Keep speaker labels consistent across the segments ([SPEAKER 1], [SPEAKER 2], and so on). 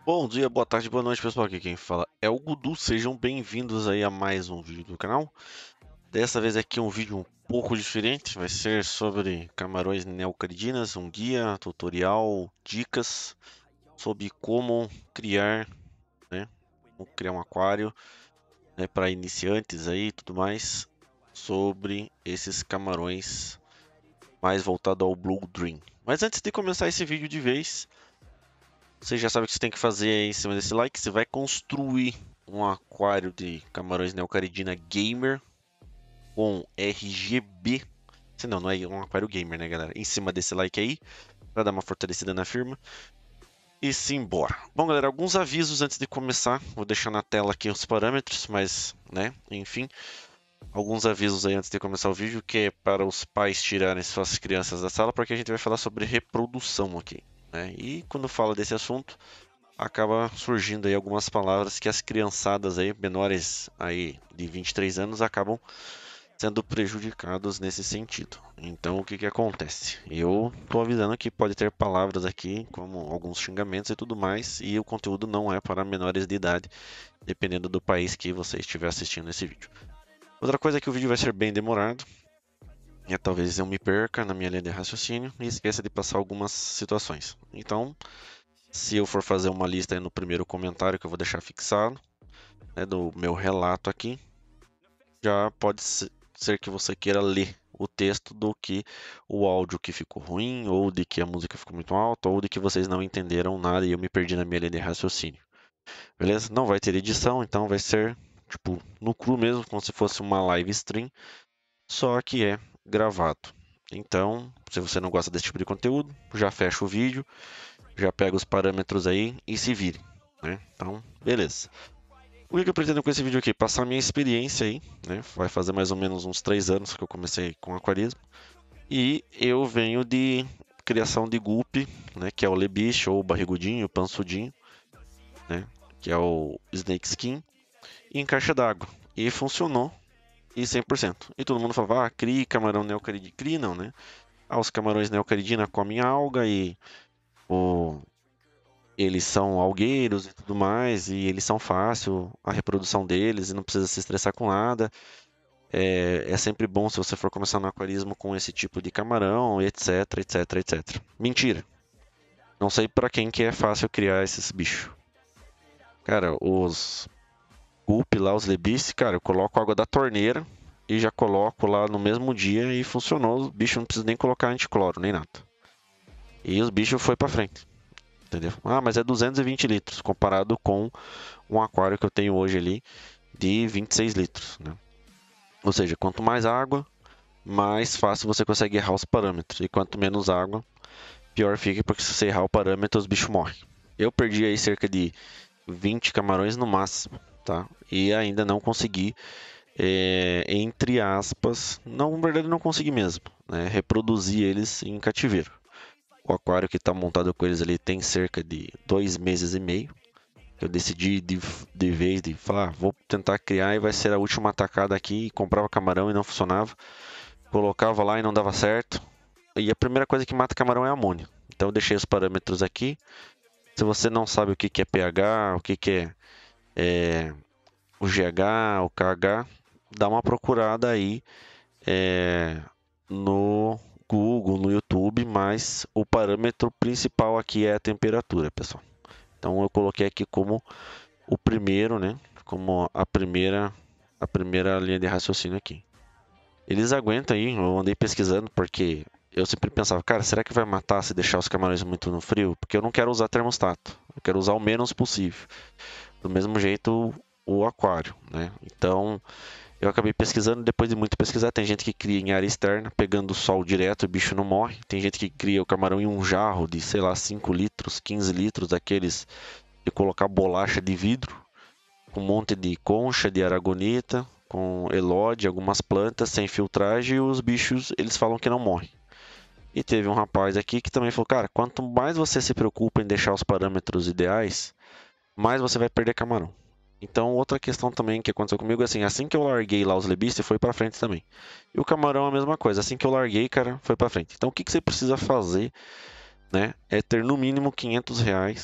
[SPEAKER 1] Bom dia, boa tarde, boa noite, pessoal. Aqui quem fala é o Gudu. Sejam bem-vindos aí a mais um vídeo do canal. Dessa vez aqui um vídeo um pouco diferente. Vai ser sobre camarões neocridinas, um guia, tutorial, dicas sobre como criar, né? Como criar um aquário, né, para iniciantes aí e tudo mais. Sobre esses camarões mais voltado ao Blue Dream. Mas antes de começar esse vídeo de vez, você já sabe o que você tem que fazer aí em cima desse like. Você vai construir um aquário de camarões neocaridina gamer com RGB. Se não, não é um aquário gamer, né, galera? Em cima desse like aí, para dar uma fortalecida na firma. E simbora. Bom, galera, alguns avisos antes de começar. Vou deixar na tela aqui os parâmetros, mas, né, enfim. Alguns avisos aí antes de começar o vídeo, que é para os pais tirarem suas crianças da sala, porque a gente vai falar sobre reprodução aqui, né? E quando fala desse assunto, acaba surgindo aí algumas palavras que as criançadas aí, menores aí de 23 anos, acabam sendo prejudicados nesse sentido. Então, o que que acontece? Eu tô avisando que pode ter palavras aqui, como alguns xingamentos e tudo mais, e o conteúdo não é para menores de idade, dependendo do país que você estiver assistindo esse vídeo. Outra coisa é que o vídeo vai ser bem demorado, e talvez eu me perca na minha linha de raciocínio e esqueça de passar algumas situações. Então, se eu for fazer uma lista aí no primeiro comentário que eu vou deixar fixado, né, do meu relato aqui, já pode ser que você queira ler o texto do que o áudio que ficou ruim, ou de que a música ficou muito alta, ou de que vocês não entenderam nada e eu me perdi na minha linha de raciocínio. Beleza? Não vai ter edição, então vai ser tipo no cru mesmo, como se fosse uma live stream, só que é gravado. Então, se você não gosta desse tipo de conteúdo, já fecha o vídeo, já pega os parâmetros aí e se vire, né? Então, beleza. O que eu pretendo com esse vídeo aqui? Passar a minha experiência aí, né? Vai fazer mais ou menos uns 3 anos que eu comecei com aquarismo. E eu venho de criação de gulp, né? Que é o lebiche, ou o barrigudinho, o pansudinho, né? Que é o snake skin, em caixa d'água. E funcionou, e 100%. E todo mundo falava, ah, crie camarão neocaridina. Crie não, né? Ah, os camarões neocaridina comem alga e o eles são algueiros e tudo mais, e eles são fácil a reprodução deles e não precisa se estressar com nada. É sempre bom se você for começar no aquarismo com esse tipo de camarão, etc, etc, etc. Mentira. Não sei pra quem que é fácil criar esses bichos. Cara, os gulp lá, os lebice, cara, eu coloco água da torneira e já coloco lá no mesmo dia e funcionou. Os bichos não precisam nem colocar anticloro, nem nada. E os bichos foi pra frente. Entendeu? Ah, mas é 220 litros comparado com um aquário que eu tenho hoje ali de 26 litros, né? Ou seja, quanto mais água, mais fácil você consegue errar os parâmetros. E quanto menos água, pior fica, porque se você errar o parâmetro, os bichos morrem. Eu perdi aí cerca de 20 camarões no máximo, tá? E ainda não consegui, entre aspas, não, na verdade não consegui mesmo, né? Reproduzir eles em cativeiro. O aquário que está montado com eles ali tem cerca de 2 meses e meio. Eu decidi de vez de falar, vou tentar criar e vai ser a última atacada aqui. E comprava camarão e não funcionava. Colocava lá e não dava certo. E a primeira coisa que mata camarão é amônia. Então eu deixei os parâmetros aqui. Se você não sabe o que que é pH, o que que é o GH, o KH, dá uma procurada aí no Google, no YouTube, mas o parâmetro principal aqui é a temperatura, pessoal. Então eu coloquei aqui como o primeiro, né? Como a primeira linha de raciocínio aqui. Eles aguentam aí, eu andei pesquisando porque eu sempre pensava, cara, será que vai matar se deixar os camarões muito no frio? Porque eu não quero usar termostato, eu quero usar o menos possível. Do mesmo jeito o aquário, né? Então eu acabei pesquisando, depois de muito pesquisar, tem gente que cria em área externa, pegando o sol direto, o bicho não morre. Tem gente que cria o camarão em um jarro de, sei lá, 5 litros, 15 litros, daqueles de colocar bolacha de vidro, com um monte de concha de aragonita, com elode, algumas plantas sem filtragem e os bichos, eles falam que não morrem. E teve um rapaz aqui que também falou, cara, quanto mais você se preocupa em deixar os parâmetros ideais, mais você vai perder camarão. Então, outra questão também que aconteceu comigo é assim que eu larguei lá os lebiste, foi pra frente também. E o camarão é a mesma coisa, assim que eu larguei, cara, foi pra frente. Então, o que que você precisa fazer, né? É ter no mínimo R$ 500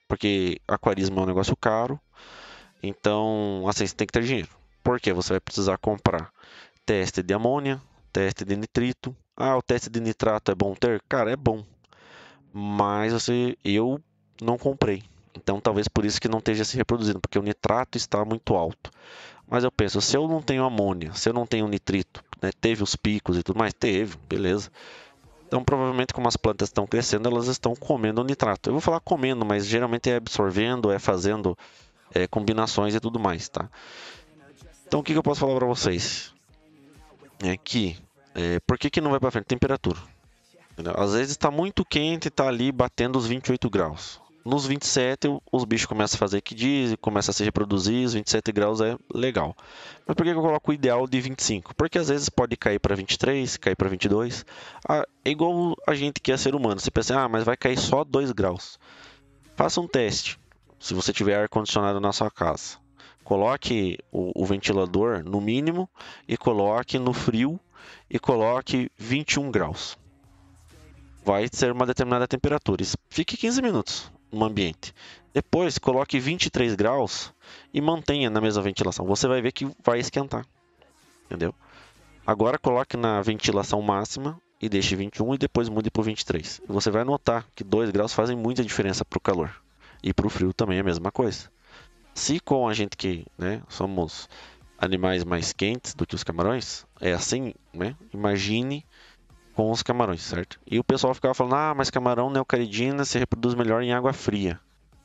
[SPEAKER 1] porque aquarismo é um negócio caro, então, assim, você tem que ter dinheiro. Por quê? Você vai precisar comprar teste de amônia, teste de nitrito. Ah, o teste de nitrato é bom ter? Cara, é bom, mas eu não comprei. Então, talvez por isso que não esteja se reproduzindo, porque o nitrato está muito alto. Mas eu penso, se eu não tenho amônia, se eu não tenho nitrito, né, teve os picos e tudo mais? Teve, beleza. Então, provavelmente, como as plantas estão crescendo, elas estão comendo o nitrato. Eu vou falar comendo, mas geralmente é absorvendo, é fazendo combinações e tudo mais, tá? Então, o que eu posso falar para vocês? É que, por que não vai para frente? Temperatura. Entendeu? Às vezes está muito quente e está ali batendo os 28 graus. Nos 27, os bichos começam a fazer que diz, começam a se reproduzir, os 27 graus é legal. Mas por que eu coloco o ideal de 25? Porque às vezes pode cair para 23, cair para 22. Ah, é igual a gente que é ser humano. Você pensa, ah, mas vai cair só 2 graus. Faça um teste. Se você tiver ar-condicionado na sua casa, coloque o ventilador no mínimo e coloque no frio e coloque 21 graus. Vai ser uma determinada temperatura. Fique 15 minutos no ambiente. Depois, coloque 23 graus e mantenha na mesma ventilação. Você vai ver que vai esquentar. Entendeu? Agora, coloque na ventilação máxima e deixe 21 e depois mude para 23. E você vai notar que 2 graus fazem muita diferença para o calor. E para o frio também é a mesma coisa. Se com a gente que somos animais mais quentes do que os camarões, é assim, né? Imagine com os camarões, certo? E o pessoal ficava falando, ah, mas camarão neocaridina se reproduz melhor em água fria.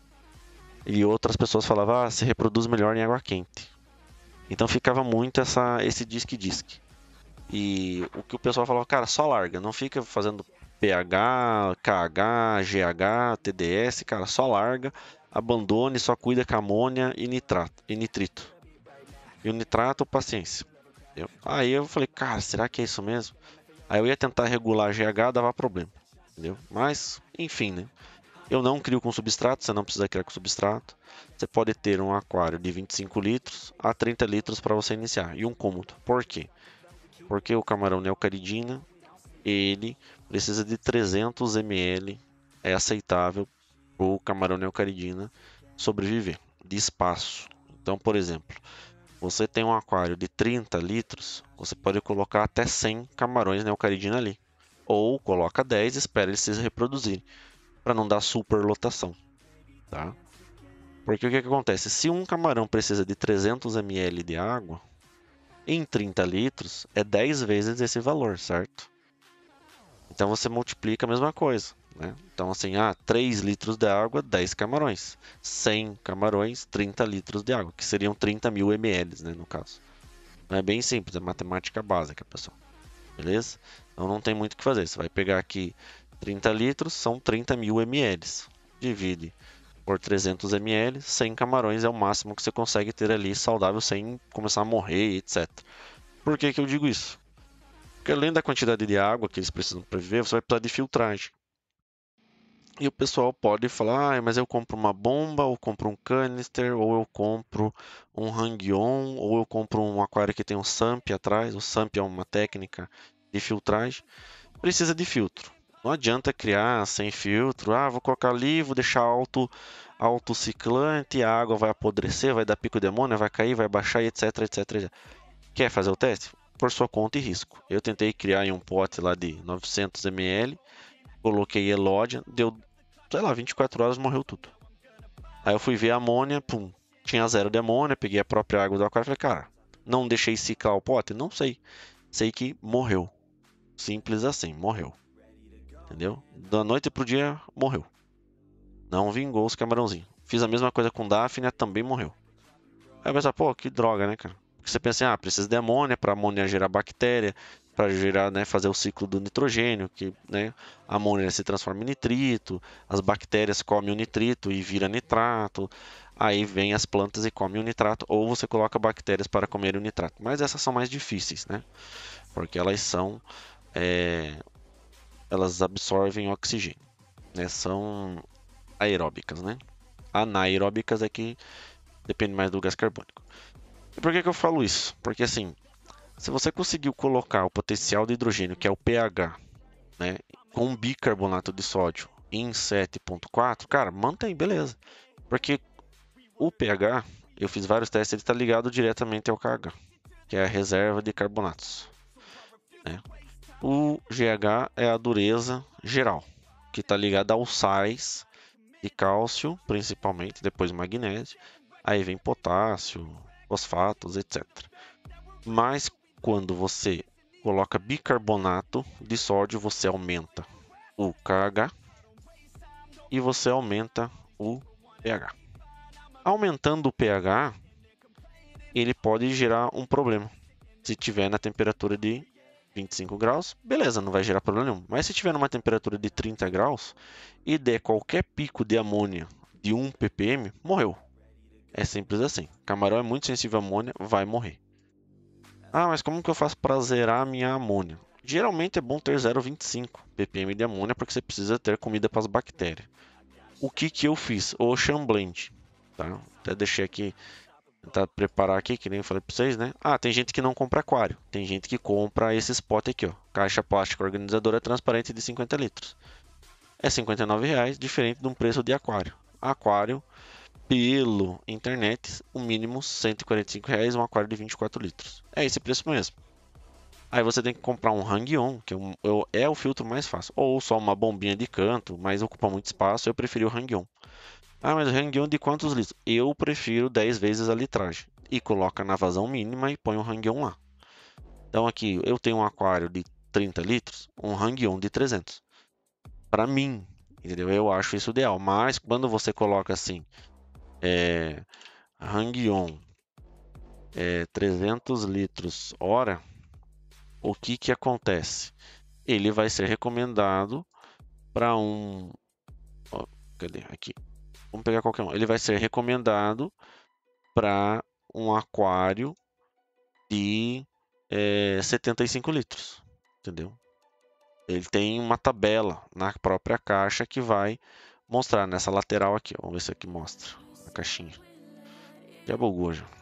[SPEAKER 1] E outras pessoas falavam, ah, se reproduz melhor em água quente. Então ficava muito esse disque-disque. E o que o pessoal falava, cara, só larga, não fica fazendo pH, KH, GH, TDS, cara, só larga, abandone, só cuida com amônia e nitrito. E o nitrato, paciência. Aí eu falei, cara, será que é isso mesmo? Aí eu ia tentar regular GH, dava problema, entendeu? Mas, enfim, né? Eu não crio com substrato, você não precisa criar com substrato. Você pode ter um aquário de 25 litros a 30 litros para você iniciar. E um cômodo. Por quê? Porque o camarão neocaridina, ele precisa de 300 ml, é aceitável para o camarão neocaridina sobreviver, de espaço. Então, por exemplo, você tem um aquário de 30 litros, você pode colocar até 100 camarões neocaridina ali. Ou coloca 10 e espera eles se reproduzirem, para não dar superlotação, tá? Porque o que acontece? Se um camarão precisa de 300 ml de água, em 30 litros é 10 vezes esse valor, certo? Então você multiplica a mesma coisa, né? Então assim, 3 litros de água, 10 camarões. 100 camarões, 30 litros de água, que seriam 30 mil ml, né, no caso. Não é bem simples, é matemática básica, pessoal. Beleza? Então não tem muito o que fazer. Você vai pegar aqui 30 litros, são 30 mil ml. Divide por 300 ml, 100 camarões é o máximo que você consegue ter ali saudável sem começar a morrer, etc. Por que eu digo isso? Porque além da quantidade de água que eles precisam para viver, você vai precisar de filtragem. E o pessoal pode falar, mas eu compro uma bomba, ou compro um canister, ou eu compro um hang-on, ou eu compro um aquário que tem um sump atrás. O sump é uma técnica de filtragem. Precisa de filtro. Não adianta criar sem filtro. Vou colocar ali, vou deixar autociclante, a água vai apodrecer, vai dar pico de amônia, vai cair, vai baixar, etc, etc, etc. Quer fazer o teste? Por sua conta e risco. Eu tentei criar em um pote lá de 900 ml, coloquei elódia, deu, sei lá, 24 horas morreu tudo. Aí eu fui ver a amônia, pum, tinha zero de amônia, peguei a própria água do aquário e falei, cara, não deixei ciclar o pote? Não sei. Sei que morreu. Simples assim, morreu. Entendeu? Da noite pro dia, morreu. Não vingou os camarãozinhos. Fiz a mesma coisa com Daphne, também morreu. Aí eu pensei, pô, que droga, né, cara? Porque você pensa, precisa de amônia para amônia gerar bactéria, para gerar, né, fazer o ciclo do nitrogênio, que, né, a amônia se transforma em nitrito, as bactérias comem o nitrito e vira nitrato, aí vem as plantas e comem o nitrato, ou você coloca bactérias para comer o nitrato. Mas essas são mais difíceis, né? Porque elas absorvem oxigênio, né? São aeróbicas, né? Anaeróbicas é que depende mais do gás carbônico. E por que eu falo isso? Porque assim, se você conseguiu colocar o potencial de hidrogênio, que é o pH, né, com bicarbonato de sódio em 7.4, cara, mantém, beleza. Porque o pH, eu fiz vários testes, ele está ligado diretamente ao KH, que é a reserva de carbonatos, né? O GH é a dureza geral, que está ligada aos sais de cálcio, principalmente, depois magnésio, aí vem potássio, fosfatos, etc. Mas quando você coloca bicarbonato de sódio, você aumenta o KH e você aumenta o pH. Aumentando o pH, ele pode gerar um problema. Se tiver na temperatura de 25 graus, beleza, não vai gerar problema nenhum. Mas se tiver numa temperatura de 30 graus e der qualquer pico de amônia de 1 ppm, morreu. É simples assim. Camarão é muito sensível à amônia, vai morrer. Ah, mas como que eu faço para zerar a minha amônia? Geralmente é bom ter 0,25 ppm de amônia porque você precisa ter comida para as bactérias. O que que eu fiz? Ocean Blend, tá? Até deixei aqui, tentar preparar aqui, que nem eu falei para vocês, né? Ah, tem gente que não compra aquário. Tem gente que compra esse spot aqui, ó. Caixa plástica organizadora transparente de 50 litros. É R$59, diferente de um preço de aquário. Aquário, pelo internet, o mínimo R$145, um aquário de 24 litros. É esse preço mesmo. Aí você tem que comprar um Hang-On, que é o filtro mais fácil. Ou só uma bombinha de canto, mas ocupa muito espaço. Eu preferi o Hang-On. Ah, mas o Hang-On de quantos litros? Eu prefiro 10 vezes a litragem. E coloca na vazão mínima e põe o Hang-On lá. Então aqui eu tenho um aquário de 30 litros, um Hang-On de 300. Para mim, entendeu? Eu acho isso ideal. Mas quando você coloca assim, Hang-On 300 litros hora, o que que acontece? Ele vai ser recomendado para um... ó, cadê? Aqui. Vamos pegar qualquer um. Ele vai ser recomendado para um aquário de 75 litros, entendeu? Ele tem uma tabela na própria caixa que vai mostrar nessa lateral aqui. Vamos ver se aqui mostra a caixinha. Já bugou já.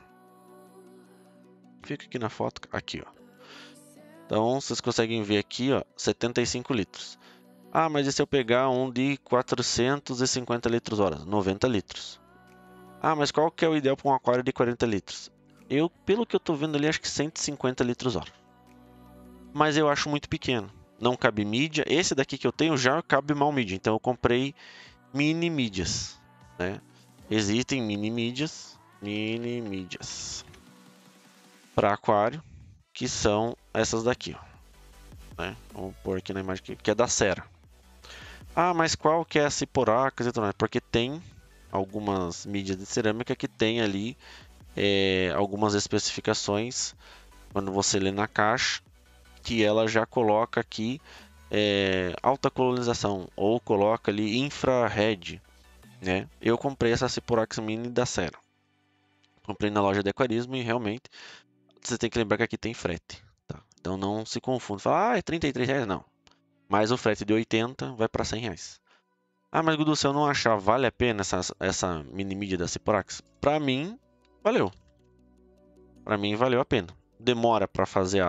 [SPEAKER 1] Fica aqui na foto, aqui, ó. Então vocês conseguem ver aqui, ó, 75 litros. Ah, mas e se eu pegar um de 450 litros hora? 90 litros. Ah, mas qual que é o ideal para um aquário de 40 litros? Eu, pelo que eu tô vendo ali, acho que 150 litros hora. Mas eu acho muito pequeno. Não cabe mídia. Esse daqui que eu tenho já cabe mal mídia. Então eu comprei mini mídias, né? Existem mini mídias para aquário, que são essas daqui, ó, né? Vamos pôr aqui na imagem que é da Cera. Ah, mas qual que é a Ciporax e tudo mais? Porque tem algumas mídias de cerâmica que tem ali algumas especificações quando você lê na caixa, que ela já coloca aqui alta colonização ou coloca ali infrared, né? Eu comprei essa Ciporax Mini da Cera. Comprei na loja de aquarismo e realmente você tem que lembrar que aqui tem frete, tá? Então não se confunda. Fala, é R$33? Não. Mais o frete de 80 vai para R$100. Ah, mas Gudu, se eu não achar, vale a pena essa mini mídia da Ciporax? Para mim, valeu. Para mim, valeu a pena. Demora para fazer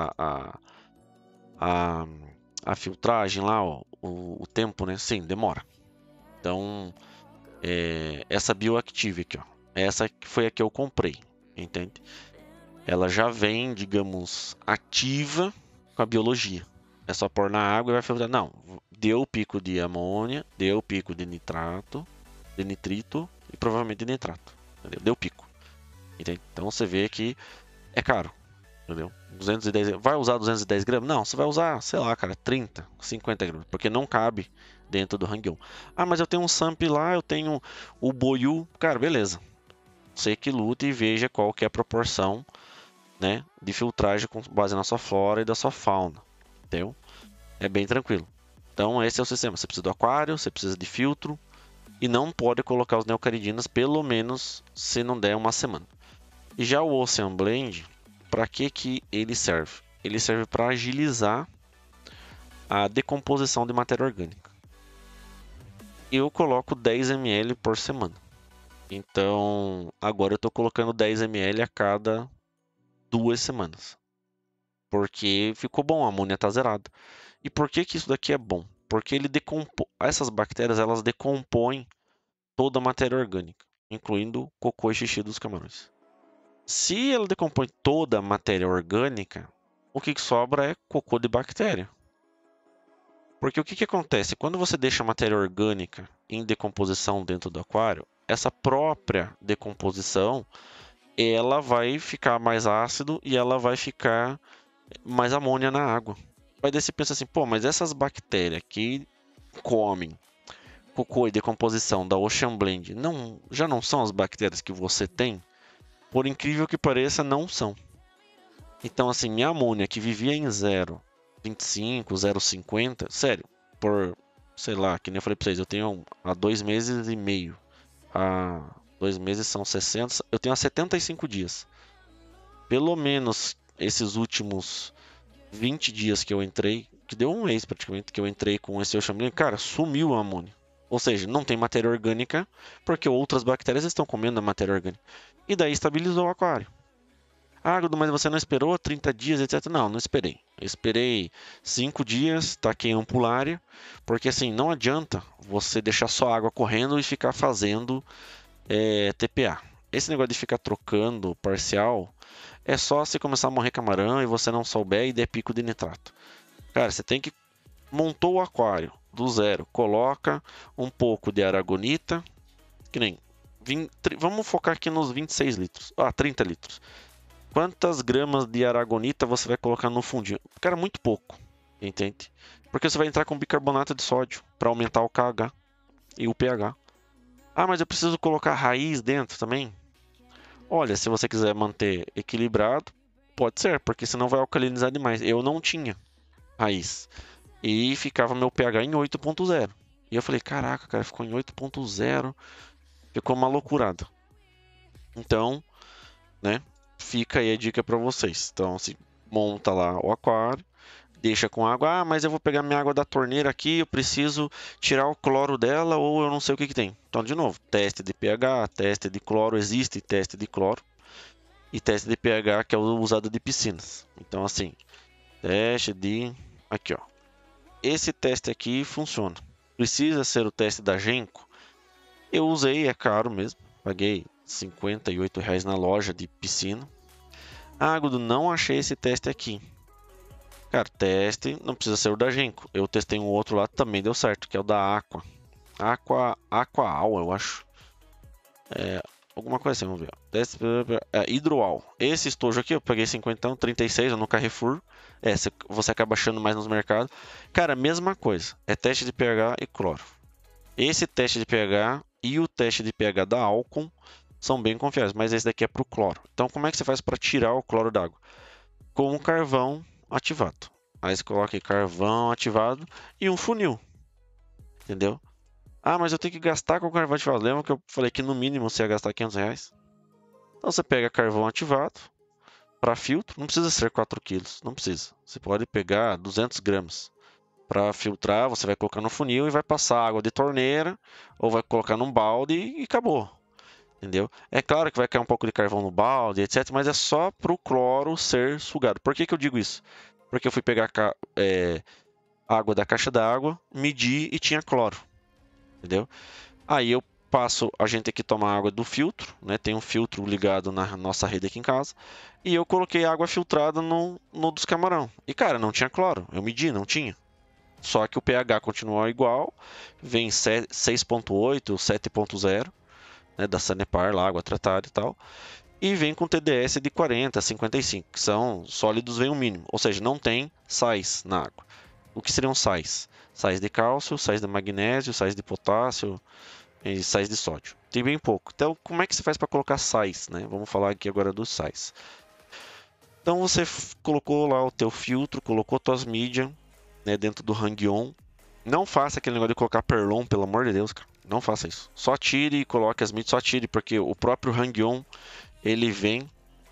[SPEAKER 1] a, a filtragem lá, ó, o tempo, né? Sim, demora. Então, essa Bioactive aqui, ó. Essa foi a que eu comprei, entende? Ela já vem, digamos, ativa com a biologia. É só pôr na água e vai filtrar. Não, deu pico de amônia, deu pico de nitrato, de nitrito e provavelmente de nitrato. Entendeu? Deu pico. Entende? Então você vê que é caro. Entendeu? 210, vai usar 210 gramas? Não, você vai usar, sei lá, cara, 30, 50 gramas, porque não cabe dentro do Hang-On. Ah, mas eu tenho um SAMP lá, eu tenho o Boyu. Cara, beleza. Você que lute e veja qual que é a proporção, né, de filtragem com base na sua flora e da sua fauna. Entendeu? É bem tranquilo. Então esse é o sistema. Você precisa do aquário, você precisa de filtro e não pode colocar os neocaridinas, pelo menos se não der uma semana. E já o Ocean Blend, para que ele serve? Ele serve para agilizar a decomposição de matéria orgânica. Eu coloco 10 ml por semana. Então, agora eu estou colocando 10 ml a cada 2 semanas. Porque ficou bom, a amônia está zerada. E por que isso daqui é bom? Porque essas bactérias elas decompõem toda a matéria orgânica, incluindo cocô e xixi dos camarões. Se ela decompõe toda a matéria orgânica, o que sobra é cocô de bactéria. Porque o que acontece? Quando você deixa a matéria orgânica em decomposição dentro do aquário, essa própria decomposição ela vai ficar mais ácido e ela vai ficar mais amônia na água. Aí daí você pensa assim, pô, mas essas bactérias que comem cocô e decomposição da Ocean Blend já não são as bactérias que você tem? Por incrível que pareça, não são. Então, assim, minha amônia que vivia em 0,25, 0,50, sério, por, sei lá, que nem eu falei pra vocês, eu tenho há 2 meses e meio. Há 2 meses são 60, eu tenho há 75 dias. Pelo menos esses últimos 20 dias que eu entrei, que deu um mês praticamente, que eu entrei com esse Ocean Blend, cara, sumiu a amônia. Ou seja, não tem matéria orgânica, porque outras bactérias estão comendo a matéria orgânica. E daí estabilizou o aquário. Ah, Gudu, mas você não esperou 30 dias, etc. Não, não esperei. Eu esperei 5 dias, taquei ampulária, porque assim, não adianta você deixar só água correndo e ficar fazendo TPA. Esse negócio de ficar trocando parcial é só se começar a morrer camarão e você não souber e der pico de nitrato. Cara, você tem que montou o aquário do zero, coloca um pouco de aragonita, que nem vamos focar aqui nos 26 litros, 30 litros. Quantas gramas de aragonita você vai colocar no fundinho? Cara, muito pouco, entende? Porque você vai entrar com bicarbonato de sódio para aumentar o KH e o pH. Ah, mas eu preciso colocar raiz dentro também? Olha, se você quiser manter equilibrado, pode ser, porque senão vai alcalinizar demais. Eu não tinha raiz. E ficava meu pH em 8.0. E eu falei, caraca, cara, ficou em 8.0. Ficou uma loucurada. Então, né, fica aí a dica para vocês. Então, se monta lá o aquário, deixa com água. Ah, mas eu vou pegar minha água da torneira aqui, eu preciso tirar o cloro dela ou eu não sei o que que tem. Então, de novo, teste de pH, teste de cloro, existe teste de cloro. E teste de pH que é usado de piscinas. Então, assim, teste de... Aqui, ó. Esse teste aqui funciona. Precisa ser o teste da Genco? Eu usei, é caro mesmo. Paguei R$ 58 na loja de piscina. Ah, Gudo, não achei esse teste aqui. Cara, teste não precisa ser o da Genco. Eu testei um outro lá, também deu certo, que é o da Aqua. Aquaal, eu acho. Alguma coisa assim, vamos ver. Teste, Hidroal. Esse estojo aqui eu paguei 50, 36 no Carrefour. Você acaba achando mais nos mercados. Cara, mesma coisa. É teste de pH e cloro. Esse teste de pH e o teste de pH da Alcon são bem confiáveis, mas esse daqui é para o cloro. Então, como é que você faz para tirar o cloro d'água? Com um carvão ativado. Aí você coloca aí carvão ativado e um funil. Entendeu? Ah, mas eu tenho que gastar com carvão ativado. Lembra que eu falei que no mínimo você ia gastar R$ 500? Então você pega carvão ativado para filtro. Não precisa ser 4 quilos, não precisa. Você pode pegar 200 gramas. Para filtrar, você vai colocar no funil e vai passar água de torneira ou vai colocar num balde e acabou. Entendeu? É claro que vai cair um pouco de carvão no balde, etc. Mas é só para o cloro ser sugado. Por que eu digo isso? Porque eu fui pegar água da caixa d'água, medi e tinha cloro. Entendeu? Aí eu passo, a gente aqui toma água do filtro, né? Tem um filtro ligado na nossa rede aqui em casa. E eu coloquei água filtrada no dos camarão. E cara, não tinha cloro. Eu medi, não tinha. Só que o pH continuou igual, vem 6.8, 7.0, né, da Sanepar, lá, água tratada e tal, e vem com TDS de 40, 55, que são sólidos, vem o mínimo, ou seja, não tem sais na água. O que seriam sais? Sais de cálcio, sais de magnésio, sais de potássio e sais de sódio. Tem bem pouco. Então, como é que você faz para colocar sais, né? Vamos falar aqui agora dos sais. Então, você colocou lá o teu filtro, colocou tuas mídias, né, dentro do Hang-On. Não faça aquele negócio de colocar Perlon, pelo amor de Deus, cara. Não faça isso. Só tire e coloque as mídias, só tire, porque o próprio Hang-On, ele vem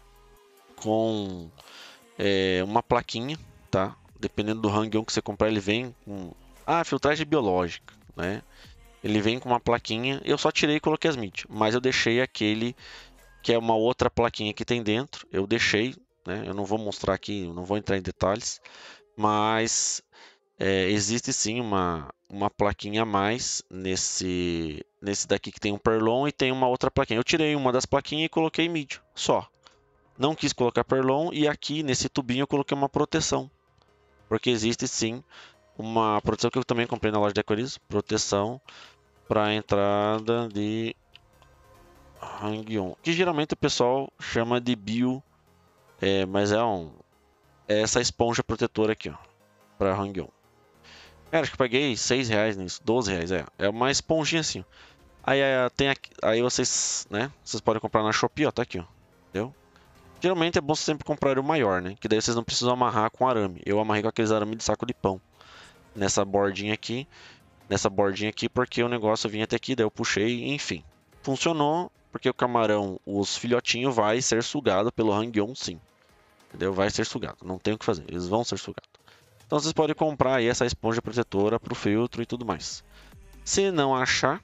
[SPEAKER 1] com uma plaquinha, tá? Dependendo do Hang-On que você comprar, ele vem com... filtragem biológica, né? Ele vem com uma plaquinha, eu só tirei e coloquei as mídias, mas eu deixei aquele que é uma outra plaquinha que tem dentro, eu deixei, né? Eu não vou mostrar aqui, não vou entrar em detalhes, mas existe sim uma plaquinha a mais nesse daqui que tem um Perlon e tem uma outra plaquinha. Eu tirei uma das plaquinhas e coloquei mídio, só. Não quis colocar Perlon e aqui nesse tubinho eu coloquei uma proteção. Porque existe sim uma proteção que eu também comprei na loja de Aquarismo, proteção para a entrada de Hang-On, que geralmente o pessoal chama de bio, mas é essa esponja protetora aqui, ó, para Hang-On. Cara, acho que eu paguei R$6 nisso, R$12, é uma esponjinha assim. Aí tem aqui, aí vocês, né, vocês podem comprar na Shopee, ó, tá aqui, ó, entendeu? Geralmente é bom sempre comprar o maior, né, que daí vocês não precisam amarrar com arame. Eu amarrei com aqueles arame de saco de pão nessa bordinha aqui, porque o negócio vinha até aqui, daí eu puxei, enfim. Funcionou, porque o camarão, os filhotinhos vai ser sugado pelo Hang-On sim. Entendeu? Vai ser sugado, não tem o que fazer, eles vão ser sugados. Então vocês podem comprar aí essa esponja protetora para o filtro e tudo mais. Se não achar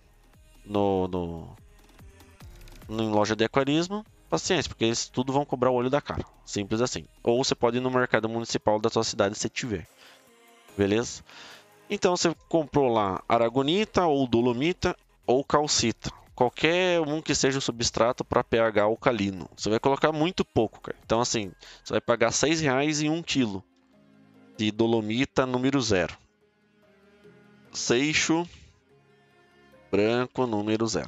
[SPEAKER 1] em loja de aquarismo, paciência, porque eles tudo vão cobrar o olho da cara. Simples assim. Ou você pode ir no mercado municipal da sua cidade se tiver. Beleza? Então você comprou lá aragonita ou dolomita ou calcita. Qualquer um que seja o substrato para pH alcalino. Você vai colocar muito pouco, cara. Então assim, você vai pagar R$6 em 1 kg de dolomita número 0. Seixo branco número 0.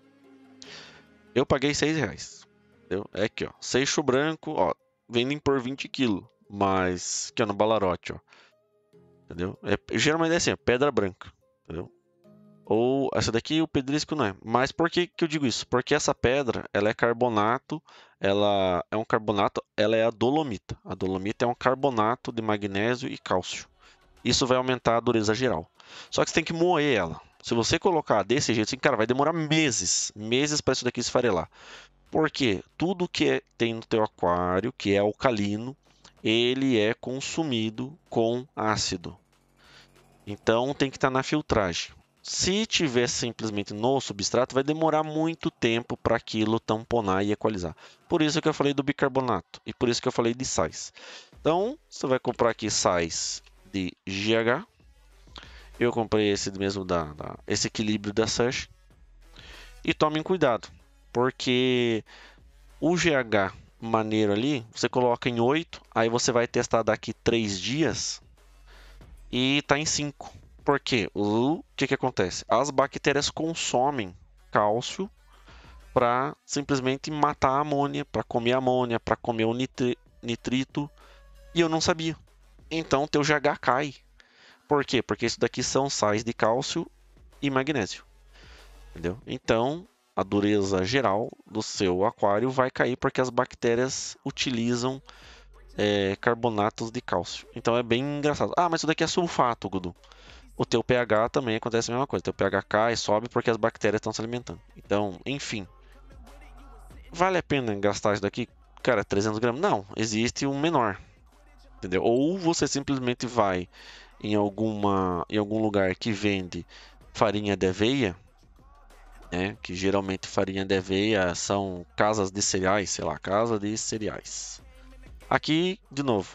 [SPEAKER 1] Eu paguei R$6. Entendeu? É aqui, ó. Seixo branco, ó. Vendem por 20 kg. Mas, aqui ó, no Balarote, ó. Entendeu? Geralmente é assim, ó, pedra branca. Entendeu? Ou essa daqui o pedrisco não é. Mas por que eu digo isso? Porque essa pedra, ela é carbonato, ela é um carbonato, ela é a dolomita. A dolomita é um carbonato de magnésio e cálcio. Isso vai aumentar a dureza geral. Só que você tem que moer ela. Se você colocar desse jeito, assim, cara, vai demorar meses para isso daqui esfarelar. Porque tudo que tem no teu aquário, que é alcalino, ele é consumido com ácido. Então tem que estar na filtragem. Se tiver simplesmente no substrato, vai demorar muito tempo para aquilo tamponar e equalizar. Por isso que eu falei do bicarbonato e por isso que eu falei de sais. Então, você vai comprar aqui sais de GH. Eu comprei esse mesmo esse equilíbrio da Sush. E tomem cuidado, porque o GH maneiro ali, você coloca em 8, aí você vai testar daqui 3 dias e tá em 5. Por quê? O que acontece? As bactérias consomem cálcio para simplesmente matar a amônia, para comer o nitrito, e eu não sabia. Então teu GH cai. Por quê? Porque isso daqui são sais de cálcio e magnésio. Entendeu? Então, a dureza geral do seu aquário vai cair porque as bactérias utilizam carbonatos de cálcio. Então é bem engraçado. Ah, mas isso daqui é sulfato, Gudu. O teu pH também acontece a mesma coisa. O teu pH cai, sobe porque as bactérias estão se alimentando. Então, enfim. Vale a pena gastar isso daqui? Cara, 300 gramas? Não, existe um menor. Entendeu? Ou você simplesmente vai em algum lugar que vende farinha de aveia, né? Que geralmente farinha de aveia são casas de cereais, sei lá, casa de cereais. Aqui, de novo,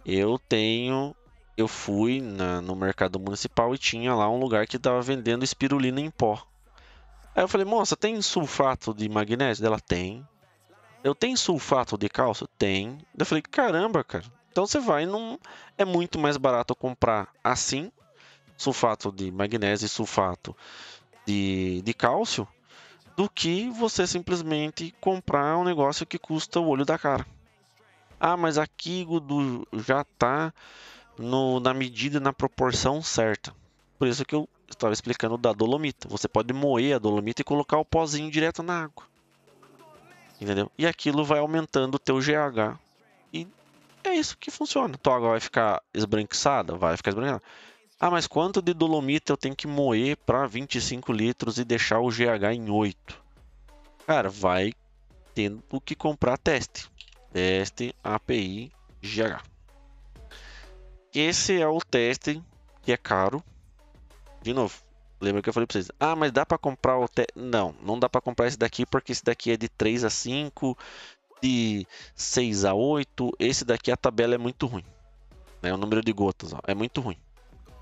[SPEAKER 1] eu fui no mercado municipal e tinha lá um lugar que estava vendendo espirulina em pó. Aí eu falei, moça, tem sulfato de magnésio? Ela tem. Eu tenho sulfato de cálcio? Tem. Eu falei, caramba, cara. Então você vai num. É muito mais barato comprar assim, sulfato de magnésio e sulfato de cálcio, do que você simplesmente comprar um negócio que custa o olho da cara. Ah, mas aqui já está na medida, na proporção certa. Por isso que eu estava explicando da dolomita. Você pode moer a dolomita e colocar o pozinho direto na água. Entendeu? E aquilo vai aumentando o teu GH. E é isso que funciona. Tua água vai ficar esbranquiçada? Vai ficar esbranquiçada. Ah, mas quanto de dolomita eu tenho que moer para 25 litros e deixar o GH em 8? Cara, vai tendo que comprar teste. Teste API GH. Esse é o teste que é caro. De novo, lembra que eu falei para vocês. Ah, mas dá para comprar o teste? Não, não dá para comprar esse daqui porque esse daqui é de 3 a 5, de 6 a 8. Esse daqui a tabela é muito ruim. Né? O número de gotas ó, é muito ruim.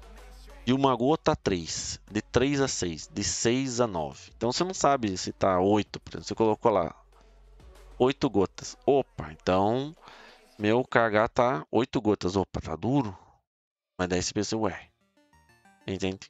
[SPEAKER 1] De uma gota a 3, de 3 a 6, de 6 a 9. Então você não sabe se tá 8, por exemplo. Você colocou lá 8 gotas. Opa, então meu KH tá 8 gotas. Opa, tá duro. Mas daí você pensa, ué, entende?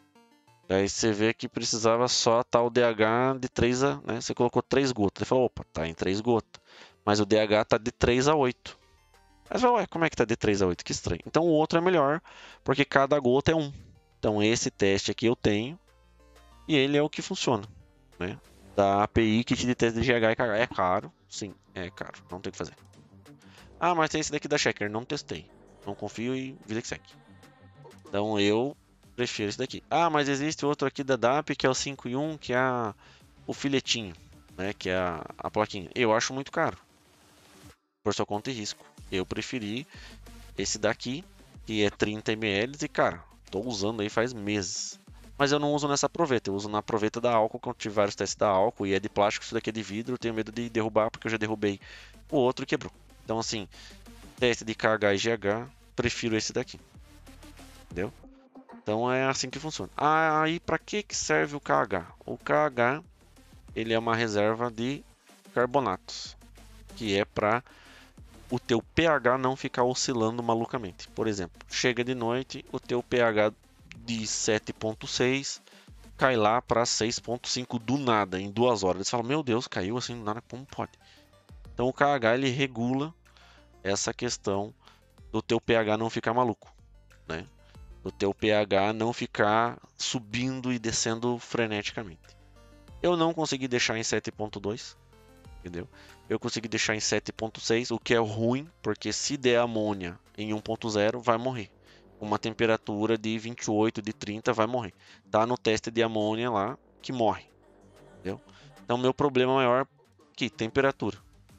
[SPEAKER 1] Daí você vê que precisava só tá o DH de 3 a, né? Você colocou 3 gotas. Ele falou, opa, tá em 3 gotas. Mas o DH tá de 3 a 8. Aí você fala, ué, como é que tá de 3 a 8? Que estranho. Então o outro é melhor, porque cada gota é 1. Então esse teste aqui eu tenho e ele é o que funciona, né? Da API Kit de teste de GH e KH. É caro, sim, é caro, não tem o que fazer. Ah, mas tem esse daqui da Checker, não testei. Não confio e vida que segue. Então eu prefiro esse daqui. Ah, mas existe outro aqui da DAP que é o 5 em 1, que é o filetinho, né? Que é a plaquinha. Eu acho muito caro, por sua conta e risco. Eu preferi esse daqui, que é 30 ml e, cara, tô usando aí faz meses. Mas eu não uso nessa proveta, eu uso na proveta da álcool, que eu tive vários testes da álcool, e é de plástico, isso daqui é de vidro, eu tenho medo de derrubar, porque eu já derrubei o outro e quebrou. Então, assim, teste de KH e GH, prefiro esse daqui, entendeu? Então é assim que funciona. Ah, aí para que serve o KH? O KH, ele é uma reserva de carbonatos, que é para o teu pH não ficar oscilando malucamente. Por exemplo, chega de noite, o teu pH de 7.6 cai lá para 6.5 do nada, em 2 horas. Você fala, meu Deus, caiu assim do nada, como pode? Então o KH ele regula essa questão do teu pH não ficar maluco, né? Do teu pH não ficar subindo e descendo freneticamente. Eu não consegui deixar em 7.2, entendeu? Eu consegui deixar em 7.6, o que é ruim, porque se der amônia em 1.0, vai morrer. Uma temperatura de 28, de 30, vai morrer. Tá no teste de amônia lá que morre, entendeu? Então, meu problema maior é que temperatura.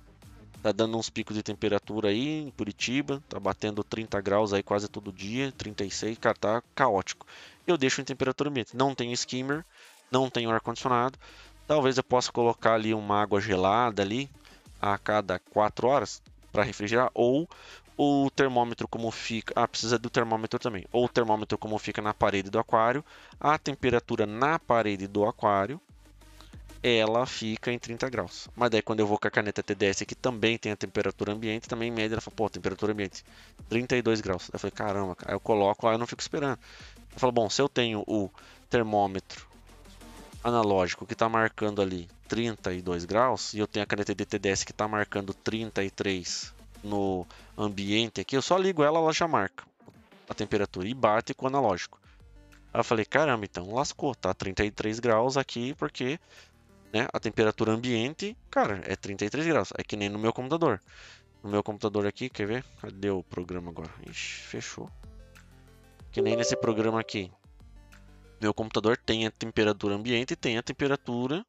[SPEAKER 1] Tá dando uns picos de temperatura aí em Curitiba, tá batendo 30 graus aí quase todo dia, 36, cara, tá caótico. Eu deixo em temperatura ambiente. Não tenho skimmer, não tenho ar-condicionado. Talvez eu possa colocar ali uma água gelada ali a cada 4 horas para refrigerar, ou o termômetro como fica, precisa do termômetro também, ou o termômetro como fica na parede do aquário, a temperatura na parede do aquário, ela fica em 30 graus. Mas daí quando eu vou com a caneta TDS, que também tem a temperatura ambiente, também mede, ela fala, pô, temperatura ambiente, 32 graus. Eu falei, caramba, cara. Aí eu coloco lá, eu não fico esperando. Eu falo, bom, se eu tenho o termômetro analógico que está marcando ali 32 graus e eu tenho a caneta de TDS que está marcando 33 no ambiente aqui, eu só ligo ela, ela já marca a temperatura e bate com o analógico. Aí eu falei, caramba, então lascou, tá 33 graus aqui porque, né, a temperatura ambiente, cara, é 33 graus, é que nem no meu computador. No meu computador aqui, quer ver? Cadê o programa agora? Ixi, fechou. Que nem nesse programa aqui. Meu computador tem a temperatura ambiente e tem a temperatura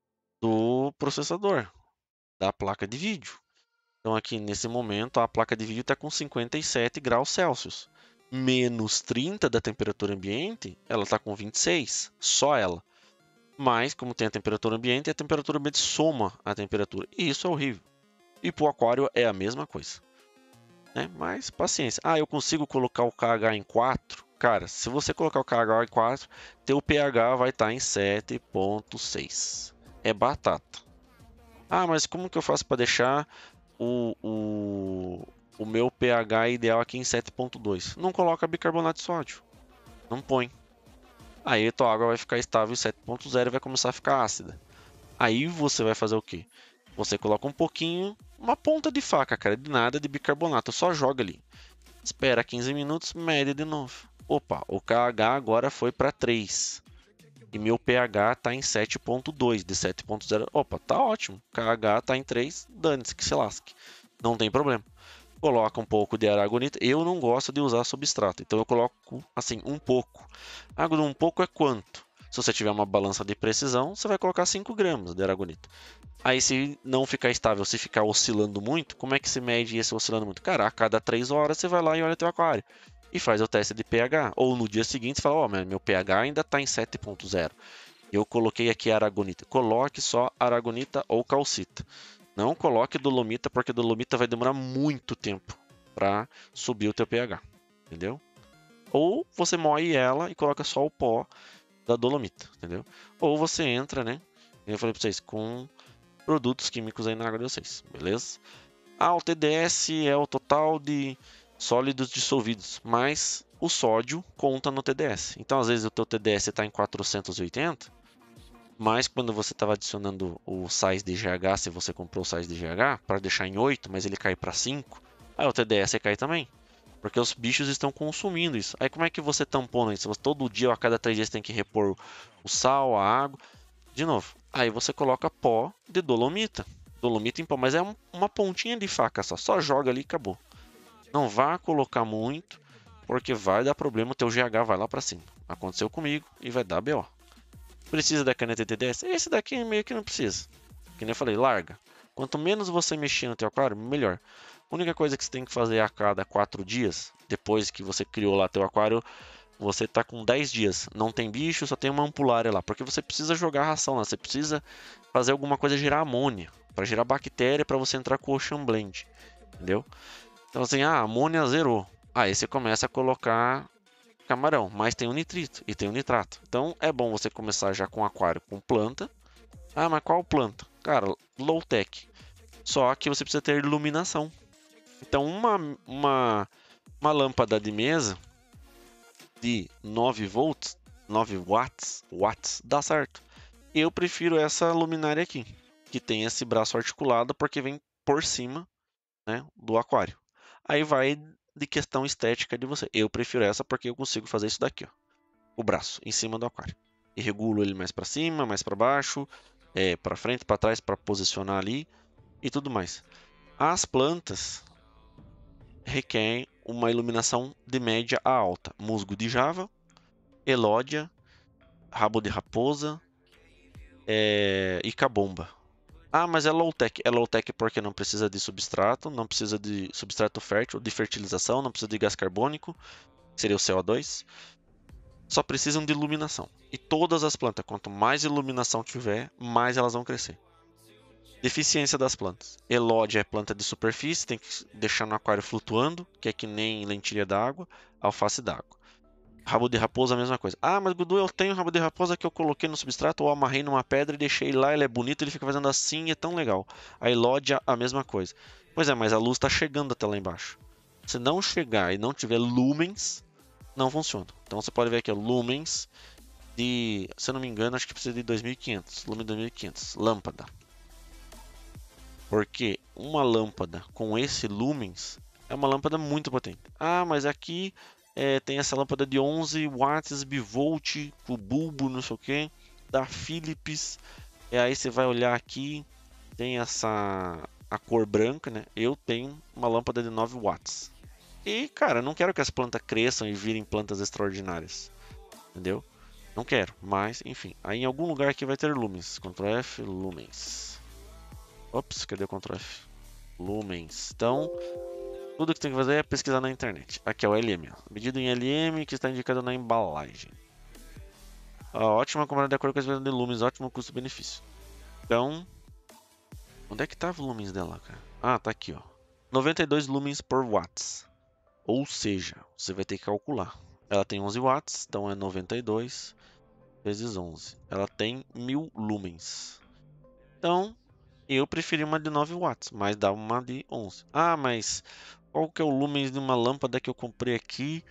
[SPEAKER 1] do processador, da placa de vídeo. Então aqui nesse momento a placa de vídeo está com 57 graus Celsius. Menos 30 da temperatura ambiente, ela está com 26, só ela. Mas como tem a temperatura ambiente, a temperatura ambiente soma a temperatura. E isso é horrível. E para o aquário é a mesma coisa, né? Mas paciência. Ah, eu consigo colocar o KH em 4? Cara, se você colocar o KH em 4, teu pH vai estar em 7.6. É batata. Ah, mas como que eu faço para deixar o, o, o meu pH ideal aqui em 7.2? Não coloca bicarbonato de sódio. Não põe. Aí a tua água vai ficar estável em 7.0 e vai começar a ficar ácida. Aí você vai fazer o quê? Você coloca um pouquinho, uma ponta de faca, cara, de nada de bicarbonato, só joga ali. Espera 15 minutos, mede de novo. Opa, o KH agora foi para 3. E meu pH está em 7.2 de 7.0. Opa, tá ótimo. KH está em 3, dane-se que se lasque. Não tem problema. Coloca um pouco de aragonita. Eu não gosto de usar substrato, então eu coloco assim um pouco. Agora, um pouco é quanto? Se você tiver uma balança de precisão, você vai colocar 5 gramas de aragonita. Aí, se não ficar estável, se ficar oscilando muito, como é que se mede esse oscilando muito? Cara, a cada 3 horas você vai lá e olha teu aquário e faz o teste de pH. Ou no dia seguinte você fala, ó, meu pH ainda está em 7.0. Eu coloquei aqui aragonita. Coloque só aragonita ou calcita. Não coloque dolomita, porque dolomita vai demorar muito tempo para subir o teu pH. Entendeu? Ou você moe ela e coloca só o pó da dolomita, entendeu? Ou você entra, né? Eu falei para vocês, com produtos químicos aí na água de vocês, beleza? O TDS é o total de sólidos dissolvidos, mas o sódio conta no TDS. Então, às vezes, o teu TDS está em 480, mas quando você estava adicionando o sais de GH, se você comprou o sais de GH, para deixar em 8, mas ele cai para 5, aí o TDS cai também. Porque os bichos estão consumindo isso. Aí como é que você tampona isso? Você, todo dia ou a cada 3 dias tem que repor o sal, a água. De novo, aí você coloca pó de dolomita. Dolomita em pó, mas é uma pontinha de faca só joga ali e acabou. Não vá colocar muito, porque vai dar problema, o teu GH vai lá para cima. Aconteceu comigo e vai dar BO. Precisa da caneta TDS? Esse daqui meio que não precisa. Que nem eu falei, larga. Quanto menos você mexer no teu aquário, melhor. A única coisa que você tem que fazer a cada 4 dias, depois que você criou lá teu aquário, você tá com 10 dias, não tem bicho, só tem uma ampulária lá, porque você precisa jogar ração lá, você precisa fazer alguma coisa gerar amônia, para gerar bactéria para você entrar com o Ocean Blend, entendeu? Então assim, a amônia zerou. Aí você começa a colocar camarão, mas tem o nitrito e tem o nitrato. Então é bom você começar já com aquário com planta. Mas qual planta? Cara, low tech. Só que você precisa ter iluminação. Então uma lâmpada de mesa de 9 volts, 9 watts, dá certo. Eu prefiro essa luminária aqui, que tem esse braço articulado porque vem por cima, né, do aquário. Aí vai de questão estética de você. Eu prefiro essa porque eu consigo fazer isso daqui, ó, o braço em cima do aquário. E regulo ele mais para cima, mais para baixo, para frente, para trás, para posicionar ali e tudo mais. As plantas requerem uma iluminação de média a alta. Musgo de Java, elódia, rabo de raposa e cabomba. Mas é low-tech. É low-tech porque não precisa de substrato, não precisa de substrato fértil, de fertilização, não precisa de gás carbônico, que seria o CO2. Só precisam de iluminação. E todas as plantas, quanto mais iluminação tiver, mais elas vão crescer. Deficiência das plantas. Elódia é planta de superfície, tem que deixar no aquário flutuando, que é que nem lentilha d'água, alface d'água. Rabo de raposa, a mesma coisa. Mas Gudu, eu tenho rabo de raposa que eu coloquei no substrato ou amarrei numa pedra e deixei lá, ele é bonito, ele fica fazendo assim, é tão legal. A elódia, a mesma coisa. Pois é, mas a luz está chegando até lá embaixo. Se não chegar e não tiver lumens, não funciona. Então você pode ver aqui, ó, lumens de, se eu não me engano, acho que precisa de 2500, lumen 2500, lâmpada. Porque uma lâmpada com esse lumens é uma lâmpada muito potente. Mas aqui tem essa lâmpada de 11 watts bivolt, com bulbo, não sei o que, da Philips. E aí você vai olhar aqui, tem a cor branca, né? Eu tenho uma lâmpada de 9 watts. E, cara, eu não quero que as plantas cresçam e virem plantas extraordinárias, entendeu? Não quero, mas enfim. Aí em algum lugar aqui vai ter lumens. Ctrl F, lumens. Ops, cadê o Ctrl F? Lumens. Então, tudo que tem que fazer é pesquisar na internet. Aqui é o LM, ó. Medido em LM que está indicado na embalagem. Ótima comparada de acordo com as vendas de lumens, ótimo custo-benefício. Então, onde é que tá o lumens dela, cara? Tá aqui, ó. 92 lumens por watts. Ou seja, você vai ter que calcular. Ela tem 11 watts, então é 92 vezes 11. Ela tem 1000 lumens. Então, eu preferi uma de 9 watts, mas dá uma de 11. Mas qual que é o lumens de uma lâmpada que eu comprei aqui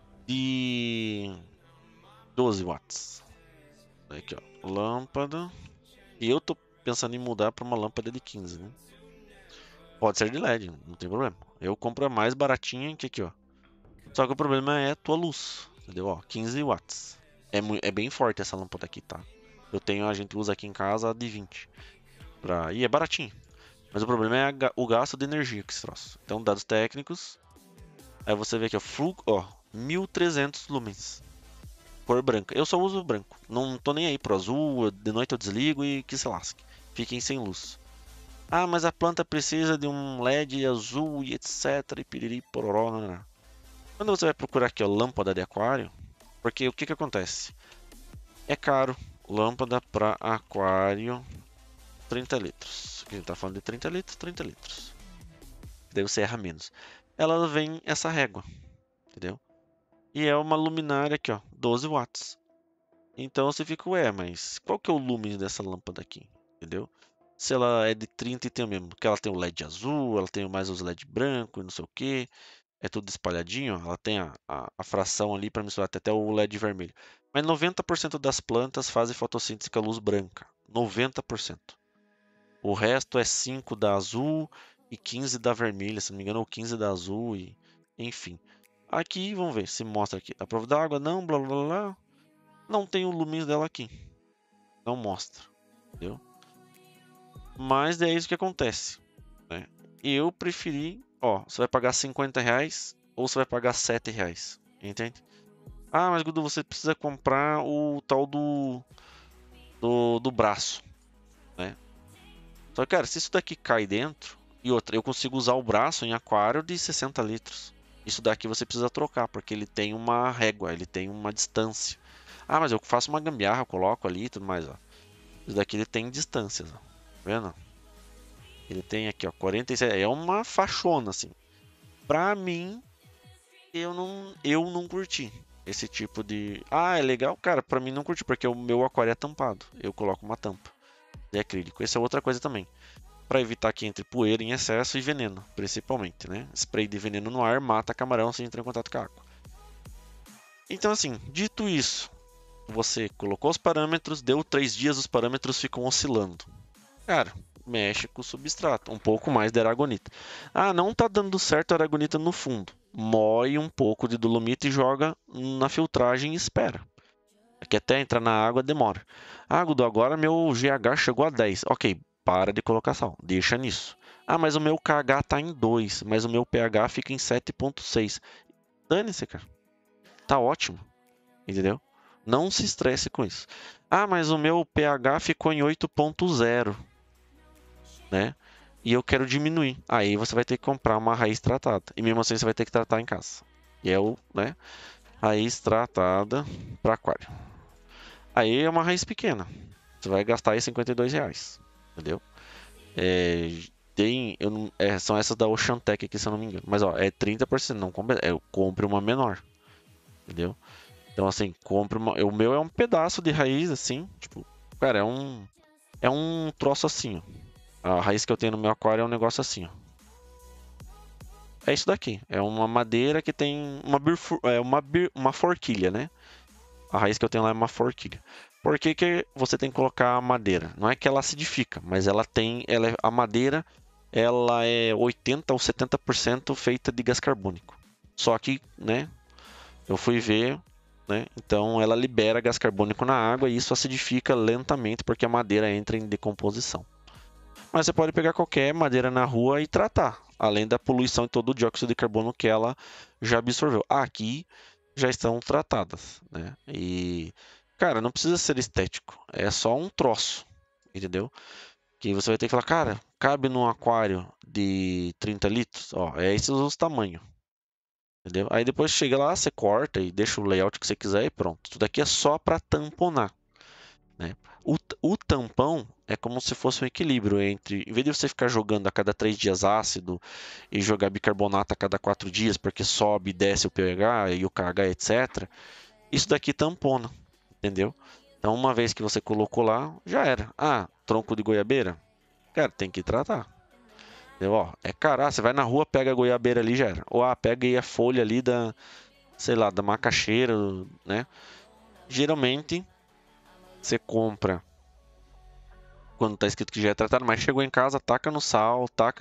[SPEAKER 1] de 12 watts? Aqui, ó, lâmpada. E eu tô pensando em mudar para uma lâmpada de 15, né? Pode ser de LED, não tem problema. Eu compro a mais baratinha que aqui, ó. Só que o problema é a tua luz, entendeu? Ó, 15 watts. É bem forte essa lâmpada aqui, tá? A gente usa aqui em casa a de 20. E é baratinho. Mas o problema é o gasto de energia que se troço. Então, dados técnicos. Aí você vê aqui, ó, 1300 lumens. Cor branca. Eu só uso branco. Não tô nem aí pro azul. De noite eu desligo e que se lasque. Fiquem sem luz. Mas a planta precisa de um LED azul e etc. E piriri, pororó, não. Quando você vai procurar aqui, ó, lâmpada de aquário. Porque o que acontece? É caro. Lâmpada para aquário 30 litros. Aqui a gente tá falando de 30 litros, 30 litros. Daí você erra menos. Ela vem essa régua, entendeu? E é uma luminária aqui, ó, 12 watts. Então você fica, ué, mas qual que é o lumen dessa lâmpada aqui? Entendeu? Se ela é de 30 e tem o mesmo, porque ela tem o LED azul, ela tem mais os LED branco e não sei o que, é tudo espalhadinho, ó, ela tem a fração ali para misturar até o LED vermelho. Mas 90% das plantas fazem fotossíntese com a luz branca. 90%. O resto é 5 da azul e 15 da vermelha, se não me engano, ou 15 da azul e enfim. Aqui, vamos ver se mostra aqui. A prova d'água, não, blá blá blá. Não tem o lumens dela aqui. Não mostra, entendeu? Mas é isso que acontece, né? Eu preferi, ó, você vai pagar 50 reais ou você vai pagar 7 reais, entende? Ah, mas Gudu, você precisa comprar o tal do braço, né? Só que, cara, se isso daqui cai dentro, e outra, eu consigo usar o braço em aquário de 60 litros. Isso daqui você precisa trocar, porque ele tem uma régua, ele tem uma distância. Ah, mas eu faço uma gambiarra, eu coloco ali e tudo mais, ó. Isso daqui ele tem distâncias, ó. Tá vendo? Ele tem aqui, ó, 47. É uma faixona, assim. Pra mim, eu não curti esse tipo de. Ah, é legal? Cara, pra mim não curti, porque o meu aquário é tampado. Eu coloco uma tampa de acrílico. Essa é outra coisa também. Para evitar que entre poeira em excesso e veneno, principalmente, né? Spray de veneno no ar mata camarão sem entrar em contato com a água. Então, assim, dito isso, você colocou os parâmetros, deu 3 dias, os parâmetros ficam oscilando. Cara, mexe com o substrato, um pouco mais de aragonita. Ah, não tá dando certo a aragonita no fundo. Moe um pouco de dolomita e joga na filtragem e espera. Que até entrar na água demora. Ah, Gudu, agora meu GH chegou a 10. Ok, para de colocar sal, deixa nisso. Ah, mas o meu KH tá em 2, mas o meu pH fica em 7,6. Dane-se, cara. Tá ótimo, entendeu? Não se estresse com isso. Ah, mas o meu pH ficou em 8,0, né? E eu quero diminuir. Aí você vai ter que comprar uma raiz tratada. E mesmo assim você vai ter que tratar em casa. E é o, né? Raiz tratada para aquário. Aí é uma raiz pequena. Você vai gastar aí R$ 52, entendeu? É, são essas da Oceantec aqui, se eu não me engano. Mas ó, é 30%, não compre, compre uma menor, entendeu? Então assim, compre uma. O meu é um pedaço de raiz, assim, tipo, cara, é um troço assim, ó. A raiz que eu tenho no meu aquário é um negócio assim, ó. É isso daqui. É uma madeira que tem uma forquilha, né? A raiz que eu tenho lá é uma forquilha. Por que que você tem que colocar a madeira? Não é que ela acidifica, mas a madeira ela é 80 ou 70% feita de gás carbônico. Só que, né, eu fui ver, né, então ela libera gás carbônico na água e isso acidifica lentamente porque a madeira entra em decomposição. Mas você pode pegar qualquer madeira na rua e tratar, além da poluição e todo o dióxido de carbono que ela já absorveu. Aqui já estão tratadas, né? E, cara, não precisa ser estético, é só um troço, entendeu? Que você vai ter que falar, cara, cabe num aquário de 30 litros? Ó, é esses os tamanhos, entendeu? Aí depois chega lá, você corta e deixa o layout que você quiser e pronto. Isso daqui é só para tamponar, né? O tampão é como se fosse um equilíbrio entre, em vez de você ficar jogando a cada 3 dias ácido e jogar bicarbonato a cada 4 dias porque sobe e desce o pH e o KH, etc. Isso daqui tampona, entendeu? Então, uma vez que você colocou lá, já era. Ah, tronco de goiabeira? Cara, tem que tratar. Entendeu? Ó, é cara, você vai na rua, pega a goiabeira ali, já era. Ou pega aí a folha ali da, sei lá, da macaxeira, né? Geralmente, você compra quando está escrito que já é tratado, mas chegou em casa, taca no sal, taca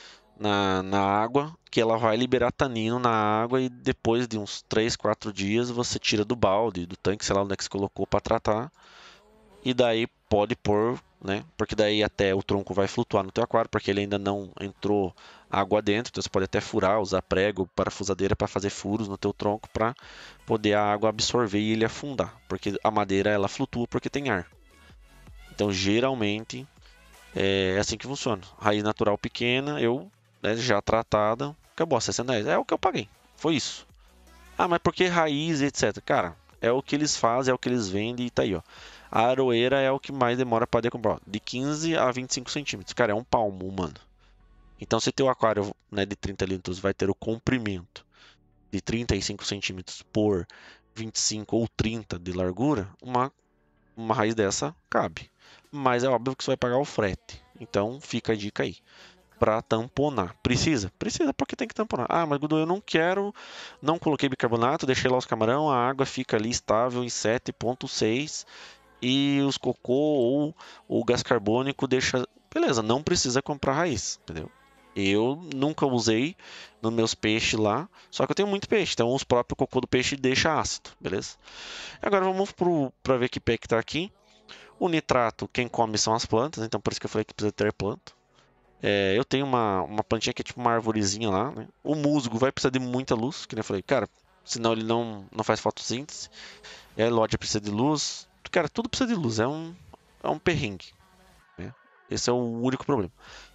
[SPEAKER 1] na água, que ela vai liberar tanino na água e depois de uns 3, 4 dias você tira do balde, do tanque, sei lá onde é que você colocou para tratar, e daí pode pôr, né? Porque daí até o tronco vai flutuar no teu aquário, porque ele ainda não entrou água dentro, então você pode até furar, usar prego, parafusadeira para fazer furos no teu tronco para poder a água absorver e ele afundar, porque a madeira ela flutua porque tem ar. Então, geralmente, é assim que funciona. Raiz natural pequena, né, já tratada, acabou, R$ 60. É o que eu paguei. Foi isso. Ah, mas por que raiz, etc? Cara, é o que eles fazem, é o que eles vendem e tá aí, ó. A aroeira é o que mais demora para decompor. De 15 a 25 centímetros. Cara, é um palmo humano. Então, se teu aquário, né, de 30 litros vai ter o comprimento de 35 centímetros por 25 ou 30 de largura, uma raiz dessa cabe. Mas é óbvio que você vai pagar o frete. Então fica a dica aí. Para tamponar. Precisa? Precisa porque tem que tamponar. Ah, mas Gudu, eu não quero, não coloquei bicarbonato, deixei lá os camarão, a água fica ali estável em 7,6 e os cocô ou o gás carbônico deixa. Beleza, não precisa comprar raiz, entendeu? Eu nunca usei nos meus peixes lá, só que eu tenho muito peixe, então os próprios cocô do peixe deixa ácido, beleza? Agora vamos para ver que pé que tá aqui. O nitrato, quem come são as plantas, então por isso que eu falei que precisa ter planta. Eu tenho uma plantinha que é tipo uma arvorezinha lá, né? O musgo vai precisar de muita luz, que nem eu falei, cara, senão ele não faz fotossíntese. E a elódia precisa de luz. Cara, tudo precisa de luz, é um perrengue, né? Esse é o único problema.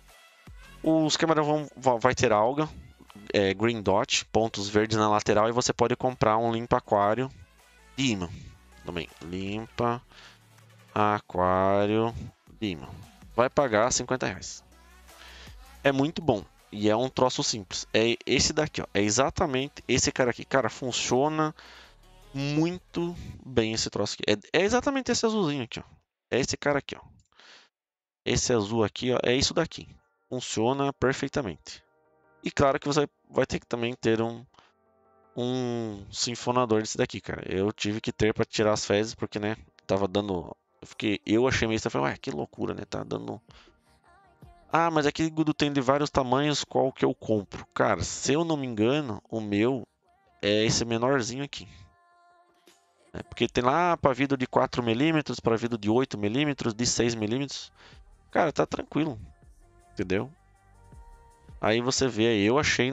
[SPEAKER 1] Os camarão vai ter alga, green dot, pontos verdes na lateral, e você pode comprar um limpa aquário de imã também. Limpa aquário de imã. Vai pagar R$50. É muito bom. E é um troço simples. É esse daqui, ó. É exatamente esse cara aqui. Cara, funciona muito bem esse troço aqui. É exatamente esse azulzinho aqui, ó. É esse cara aqui, ó. Esse azul aqui, ó, é isso daqui. Funciona perfeitamente. E claro que você vai ter que também ter um sinfonador desse daqui, cara. Eu tive que ter para tirar as fezes, porque, né, tava dando. Eu achei meio estranho. Falei, ué, que loucura, né? Tá dando. Ah, mas aquele Gudu tem de vários tamanhos, qual que eu compro? Cara, se eu não me engano, o meu é esse menorzinho aqui. Porque tem lá para vidro de 4 milímetros, para vidro de 8 milímetros, de 6 milímetros. Cara, tá tranquilo, entendeu? Aí você vê, eu achei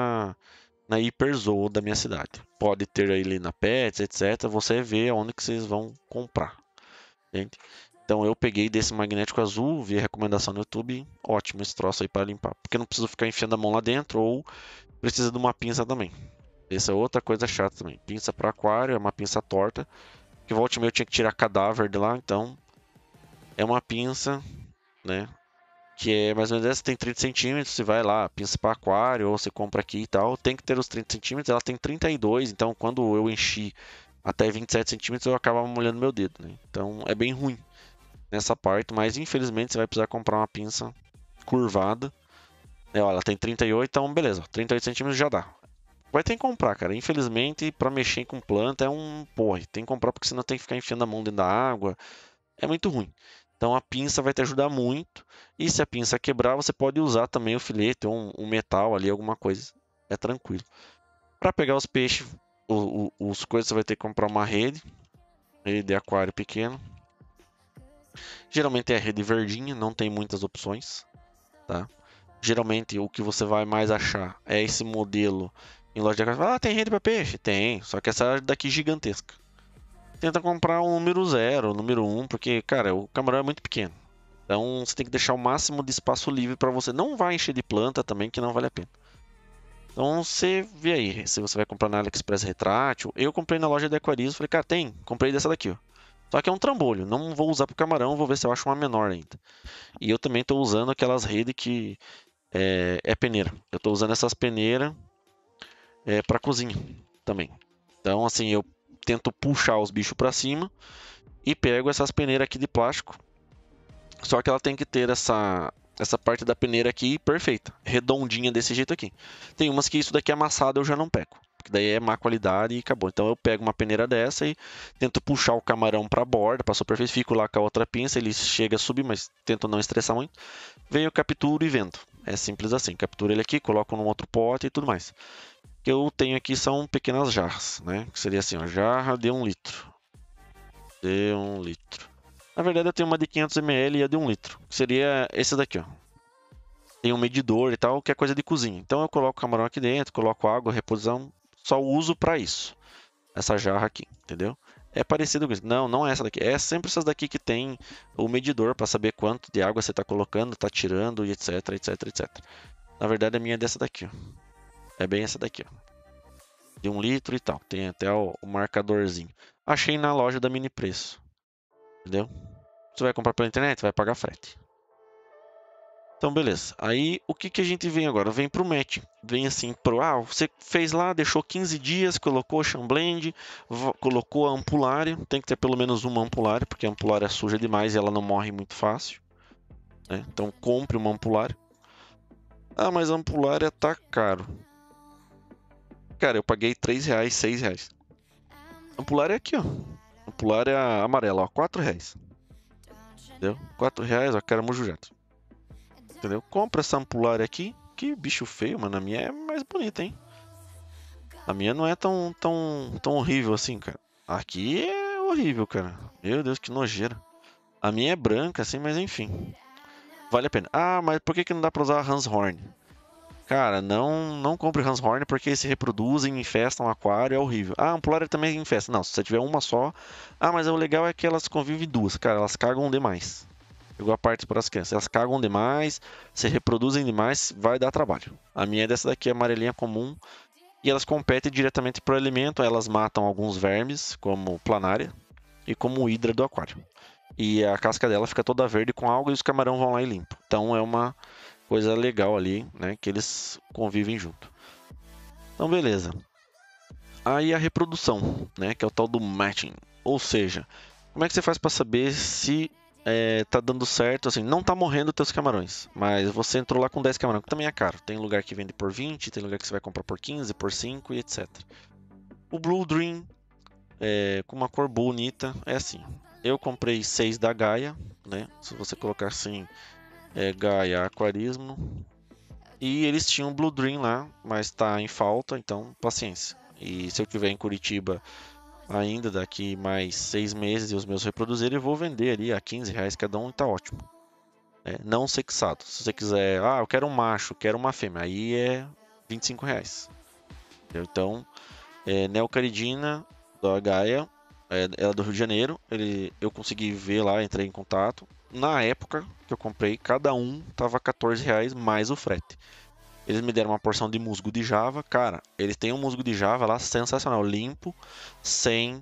[SPEAKER 1] na Hiperzoo da minha cidade. Pode ter aí ali na Pets, etc. Você vê onde que vocês vão comprar. Entende? Então eu peguei desse magnético azul, vi a recomendação no YouTube, ótimo esse troço aí para limpar. Porque não preciso ficar enfiando a mão lá dentro ou precisa de uma pinça também. Essa é outra coisa chata também. Pinça para aquário, é uma pinça torta. Que volta e meia eu tinha que tirar cadáver de lá, então é uma pinça, né? Que é mais ou menos essa, tem 30 centímetros, você vai lá, pinça para aquário, ou você compra aqui e tal, tem que ter os 30 centímetros, ela tem 32, então quando eu enchi até 27 centímetros eu acabava molhando meu dedo, né? Então é bem ruim nessa parte, mas infelizmente você vai precisar comprar uma pinça curvada. Ó, ela tem 38, então beleza, 38 centímetros já dá. Vai ter que comprar, cara. Infelizmente, para mexer com planta é um porre. Tem que comprar porque senão tem que ficar enfiando a mão dentro da água. É muito ruim. Então a pinça vai te ajudar muito. E se a pinça quebrar, você pode usar também o filete ou um metal ali, alguma coisa. É tranquilo. Para pegar os peixes, os coisas, você vai ter que comprar uma rede de aquário pequeno. Geralmente é a rede verdinha, não tem muitas opções, tá? Geralmente o que você vai mais achar é esse modelo em loja de aquário. Ah, tem rede para peixe? Tem, só que essa daqui é gigantesca. Tenta comprar um número 0, um número 1, porque, cara, o camarão é muito pequeno. Então você tem que deixar o máximo de espaço livre para você. Não vai encher de planta também, que não vale a pena. Então você vê aí, se você vai comprar na AliExpress retrátil. Eu comprei na loja de aquarismo, falei, cara, tem, comprei dessa daqui, ó. Só que é um trambolho, não vou usar pro camarão, vou ver se eu acho uma menor ainda. E eu também estou usando aquelas redes que é peneira. Eu estou usando essas peneiras para cozinha também. Então, assim, eu tento puxar os bichos para cima e pego essas peneiras aqui de plástico. Só que ela tem que ter essa parte da peneira aqui perfeita, redondinha desse jeito aqui. Tem umas que isso daqui amassado eu já não pego, porque daí é má qualidade e acabou. Então eu pego uma peneira dessa e tento puxar o camarão para a borda, para a superfície, fico lá com a outra pinça, ele chega a subir, mas tento não estressar muito. Venho, capturo e vendo. É simples assim, capturo ele aqui, coloco num outro pote e tudo mais. O que eu tenho aqui são pequenas jarras, né? Que seria assim, ó, jarra de 1 litro. De 1 litro. Na verdade, eu tenho uma de 500 ml e a de 1 litro. Que seria esse daqui, ó. Tem um medidor e tal, que é coisa de cozinha. Então eu coloco o camarão aqui dentro, coloco água, reposição. Só uso para isso. Essa jarra aqui, entendeu? É parecido com isso. Não, não é essa daqui. É sempre essas daqui que tem o medidor para saber quanto de água você está colocando, está tirando, e etc, etc, etc. Na verdade, a minha é dessa daqui, ó. É bem essa daqui, ó. De 1 litro e tal. Tem até o marcadorzinho. Achei na loja da Mini Preço. Entendeu? Você vai comprar pela internet, vai pagar frete. Então, beleza. Aí, o que a gente vem agora? Vem pro match. Vem assim, você fez lá, deixou 15 dias, colocou o Shamblend, colocou a ampulária. Tem que ter pelo menos uma ampulária, porque a ampulária é suja demais e ela não morre muito fácil, né? Então, compre uma ampulária. Ah, mas a ampulária tá caro. Cara, eu paguei R$3, R$6. Ampulária é aqui, ó. Ampulária amarela, ó, R$4. Entendeu? R$4, ó, caramujo jato. Entendeu? Compra essa ampulária aqui. Que bicho feio, mano. A minha é mais bonita, hein? A minha não é tão horrível assim, cara. Aqui é horrível, cara. Meu Deus, que nojeira. A minha é branca, assim, mas enfim. Vale a pena. Ah, mas por que não dá pra usar Hans Horn? Cara, não compre Hans Horn porque eles se reproduzem, infestam o aquário, é horrível. Ah, a ampulária também infesta. Não, se você tiver uma só. Ah, mas o legal é que elas convivem duas. Cara, elas cagam demais. Igual a parte para as crianças. Elas cagam demais, se reproduzem demais, vai dar trabalho. A minha é dessa daqui, amarelinha comum. E elas competem diretamente por alimento. Elas matam alguns vermes, como planária e como hidra do aquário. E a casca dela fica toda verde com alga e os camarão vão lá e limpam. Então é uma coisa legal ali, né? Que eles convivem junto. Então, beleza. Aí a reprodução, né? Que é o tal do matching. Ou seja, como é que você faz para saber se tá dando certo? Assim, não tá morrendo teus camarões, mas você entrou lá com 10 camarões, que também é caro. Tem lugar que vende por 20, tem lugar que você vai comprar por 15, por 5 e etc. O Blue Dream, com uma cor bonita, é assim. Eu comprei 6 da Gaia, né? Se você colocar assim, Gaia Aquarismo. E eles tinham Blue Dream lá, mas tá em falta, então paciência. E se eu tiver em Curitiba ainda daqui mais 6 meses e os meus reproduzirem, eu vou vender ali a R$15 cada um e tá ótimo. Não sexado. Se você quiser, eu quero um macho, quero uma fêmea, aí é R$25. Então, Neocaridina da Gaia, ela é do Rio de Janeiro, eu consegui ver lá, entrei em contato. Na época que eu comprei, cada um tava R$14 mais o frete. Eles me deram uma porção de musgo de Java. Cara, eles têm um musgo de Java lá sensacional, limpo, sem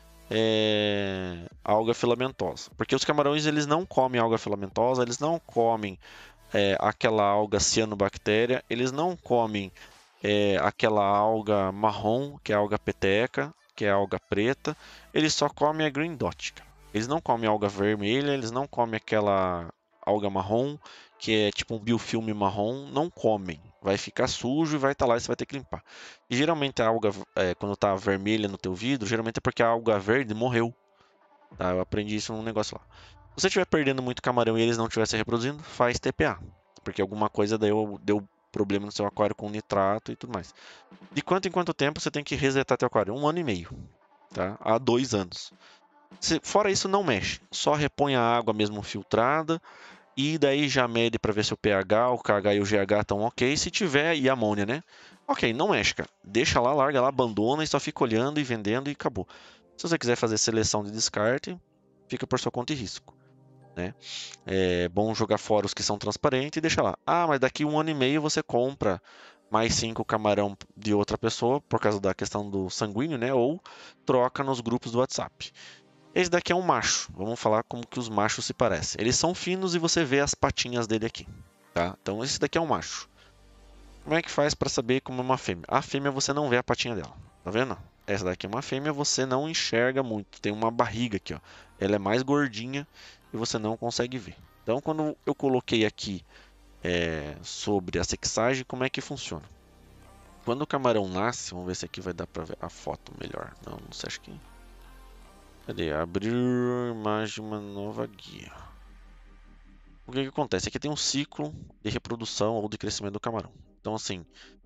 [SPEAKER 1] alga filamentosa. Porque os camarões eles não comem alga filamentosa, eles não comem aquela alga cianobactéria, eles não comem aquela alga marrom, que é a alga peteca, que é a alga preta, eles só comem a green dot. Cara. Eles não comem alga vermelha, eles não comem aquela alga marrom, que é tipo um biofilme marrom, não comem. Vai ficar sujo e vai estar lá e você vai ter que limpar. E geralmente a alga, quando está vermelha no teu vidro, geralmente é porque a alga verde morreu. Tá? Eu aprendi isso num negócio lá. Se você estiver perdendo muito camarão e eles não estiverem se reproduzindo, faz TPA. Porque alguma coisa deu problema no seu aquário com nitrato e tudo mais. De quanto em quanto tempo você tem que resetar teu aquário? 1 ano e meio. Tá? Há 2 anos. Fora isso, não mexe. Só repõe a água mesmo filtrada. E daí já mede para ver se o pH, o KH e o GH estão ok. Se tiver, e amônia, né? Ok, não mexe, cara. Deixa lá, larga lá, abandona e só fica olhando e vendendo e acabou. Se você quiser fazer seleção de descarte, fica por sua conta e risco. Né? É bom jogar fora os que são transparentes e deixa lá. Ah, mas daqui 1 ano e meio você compra mais 5 camarão de outra pessoa, por causa da questão do sanguíneo, né? Ou troca nos grupos do WhatsApp. Esse daqui é um macho. Vamos falar como que os machos se parecem. Eles são finos e você vê as patinhas dele aqui. Tá? Então esse daqui é um macho. Como é que faz para saber como é uma fêmea? A fêmea você não vê a patinha dela. Tá vendo? Essa daqui é uma fêmea, você não enxerga muito. Tem uma barriga aqui, ó. Ela é mais gordinha e você não consegue ver. Então quando eu coloquei aqui sobre a sexagem, como é que funciona? Quando o camarão nasce, vamos ver se aqui vai dar para ver a foto melhor. Não sei, acho que... Cadê? Abrir imagem de uma nova guia. O que acontece? Aqui tem um ciclo de reprodução ou de crescimento do camarão. Então, assim,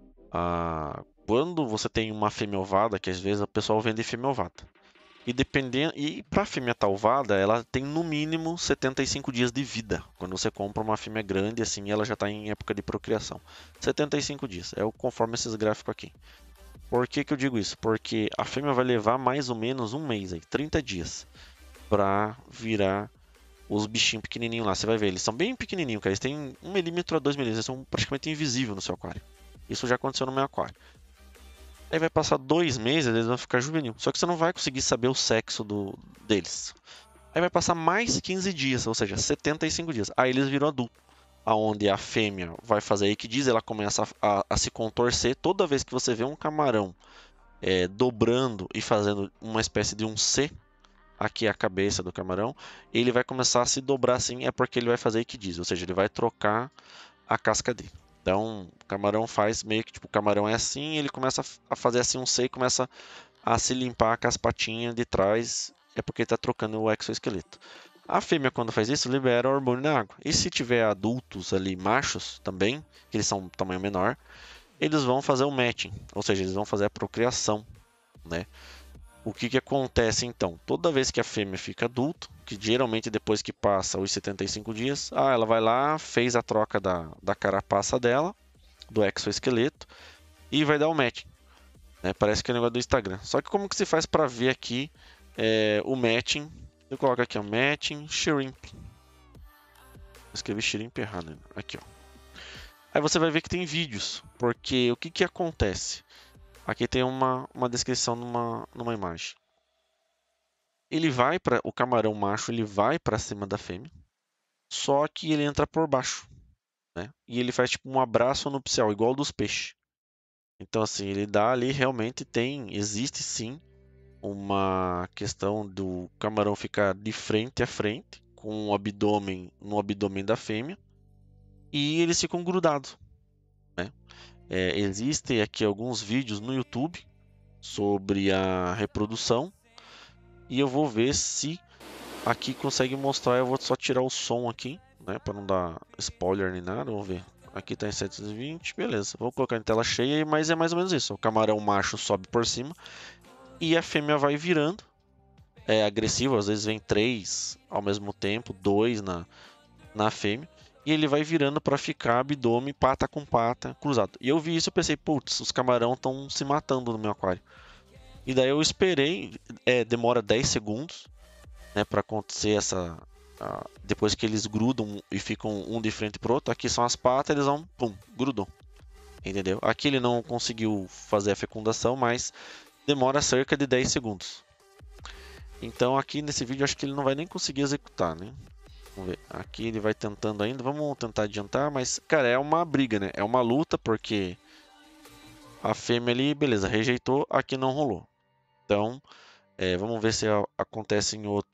[SPEAKER 1] quando você tem uma fêmea ovada, que às vezes o pessoal vende fêmea ovada. E para a fêmea estar ovada, ela tem no mínimo 75 dias de vida. Quando você compra uma fêmea grande, assim, ela já está em época de procriação. 75 dias, conforme esses gráficos aqui. Por que eu digo isso? Porque a fêmea vai levar mais ou menos um mês, 30 dias, para virar os bichinhos pequenininhos lá. Você vai ver, eles são bem pequenininhos, cara. Eles têm 1 milímetro a 2 milímetros, eles são praticamente invisíveis no seu aquário. Isso já aconteceu no meu aquário. Aí vai passar 2 meses, eles vão ficar juvenil. Só que você não vai conseguir saber o sexo deles. Aí vai passar mais 15 dias, ou seja, 75 dias. Aí eles viram adulto. aonde a fêmea vai fazer aí que diz, ela começa a se contorcer. Toda vez que você vê um camarão dobrando e fazendo uma espécie de um C, aqui é a cabeça do camarão, ele vai começar a se dobrar assim, é porque ele vai fazer aí que diz, ou seja, ele vai trocar a casca dele. Então, o camarão faz meio que, tipo, o camarão é assim, ele começa a fazer assim um C e começa a se limpar com as patinhas de trás, é porque está trocando o exoesqueleto. A fêmea, quando faz isso, libera o hormônio na água. E se tiver adultos ali, machos também, que eles são tamanho menor, eles vão fazer o matching, ou seja, eles vão fazer a procriação, né? O que acontece então? Toda vez que a fêmea fica adulto, que geralmente depois que passa os 75 dias, ela vai lá, fez a troca da carapaça dela, do exoesqueleto, e vai dar o matching. Né? Parece que é o negócio do Instagram. Só que como que se faz para ver aqui o matching? Eu coloco aqui o matching shrimp. Escrevi shrimp errado. Aqui, ó. Aí você vai ver que tem vídeos, porque o que acontece? Aqui tem uma descrição numa imagem. Ele vai para o camarão macho, ele vai para cima da fêmea, só que ele entra por baixo, né? E ele faz tipo um abraço nupcial, igual dos peixes. Então assim, ele dá ali realmente existe sim uma questão do camarão ficar de frente a frente com o abdômen no abdômen da fêmea e eles ficam grudados, né? Existem aqui alguns vídeos no YouTube sobre a reprodução e eu vou ver se aqui consegue mostrar. Eu vou só tirar o som aqui, né, para não dar spoiler nem nada. Vamos ver. Aqui tá em 720, beleza. Vou colocar em tela cheia, mas é mais ou menos isso. O camarão macho sobe por cima e a fêmea vai virando. É agressivo, às vezes vem 3 ao mesmo tempo, 2 na fêmea. E ele vai virando para ficar abdômen, pata com pata, cruzado. E eu vi isso e pensei, putz, os camarão estão se matando no meu aquário. E daí eu esperei, demora 10 segundos, né, para acontecer depois que eles grudam e ficam um de frente pro outro. Aqui são as patas, eles vão, pum, grudam. Entendeu? Aqui ele não conseguiu fazer a fecundação, mas demora cerca de 10 segundos. Então aqui nesse vídeo acho que ele não vai nem conseguir executar, né? Vamos ver. Aqui ele vai tentando ainda. Vamos tentar adiantar, mas cara, é uma briga, né? É uma luta porque a fêmea ali, beleza, rejeitou, aqui não rolou. Então, vamos ver se acontece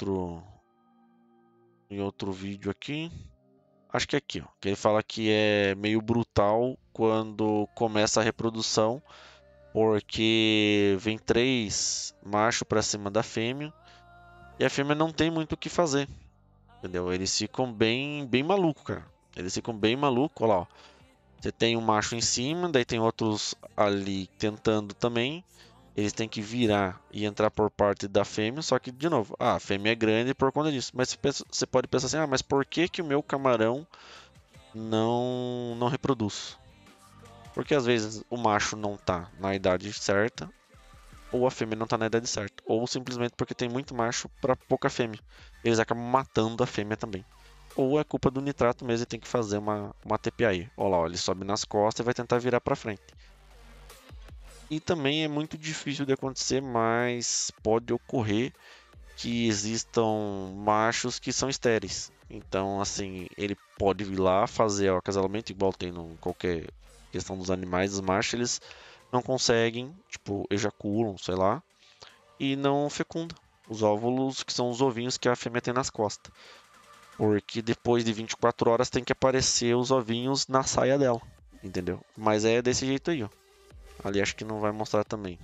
[SPEAKER 1] em outro vídeo aqui. Acho que é aqui, ó, que ele fala que é meio brutal quando começa a reprodução, porque vem 3 machos para cima da fêmea e a fêmea não tem muito o que fazer, entendeu? Eles ficam bem, bem maluco, cara. Eles ficam bem maluco, olha lá, ó. Você tem um macho em cima, daí tem outros ali tentando também. Eles têm que virar e entrar por parte da fêmea, só que, de novo, a fêmea é grande por conta disso. Mas você pode pensar assim, mas por que que o meu camarão não reproduz? Porque às vezes o macho não tá na idade certa, ou a fêmea não tá na idade certa, ou simplesmente porque tem muito macho para pouca fêmea. Eles acabam matando a fêmea também. Ou é culpa do nitrato mesmo e tem que fazer uma TPI. Olha lá, ó, ele sobe nas costas e vai tentar virar para frente. E também é muito difícil de acontecer, mas pode ocorrer que existam machos que são estéreis. Então, assim, ele pode vir lá fazer o acasalamento, igual tem em qualquer questão dos animais, os machos, eles não conseguem, tipo, ejaculam, sei lá, e não fecundam os óvulos, que são os ovinhos que a fêmea tem nas costas. Porque depois de 24 horas tem que aparecer os ovinhos na saia dela, entendeu? Mas é desse jeito aí, ó. Ali acho que não vai mostrar também.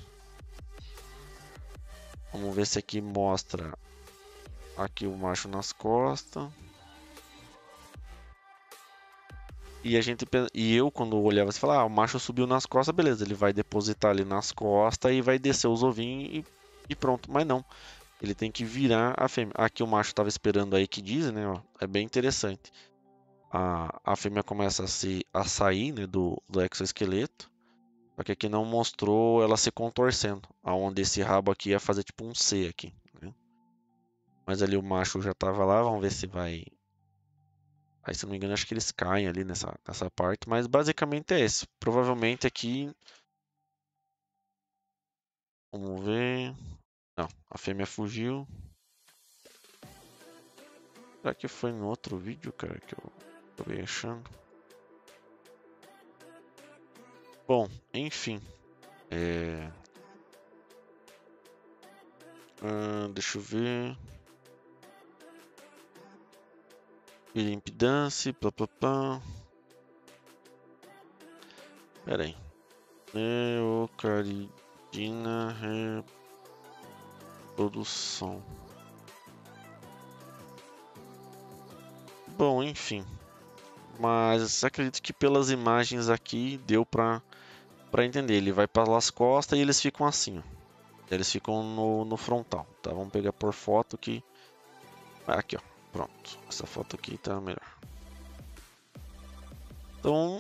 [SPEAKER 1] Vamos ver se aqui mostra aqui o macho nas costas. E eu quando olhava, você falava, o macho subiu nas costas, beleza, ele vai depositar ali nas costas e vai descer os ovinhos e pronto. Mas não, ele tem que virar a fêmea. Aqui o macho estava esperando aí que diz, né? Ó, é bem interessante. A fêmea começa a sair, né, do exoesqueleto. Só que aqui não mostrou ela se contorcendo, aonde esse rabo aqui ia fazer tipo um C aqui, né? Mas ali o macho já estava lá, vamos ver se vai. Aí, se não me engano, acho que eles caem ali nessa parte, mas basicamente é esse. Provavelmente aqui, vamos ver. Não, a fêmea fugiu. Será que foi no outro vídeo, cara, que eu acabei achando? Bom, enfim. Deixa eu ver. Impedância, plá. Pera aí. Neocaridina reprodução. Bom, enfim. Mas acredito que pelas imagens aqui deu pra entender. Ele vai pelas costas e eles ficam assim, ó. Eles ficam no frontal, tá? Vamos pegar por foto que... Aqui, ó. Pronto. Essa foto aqui tá melhor. Então...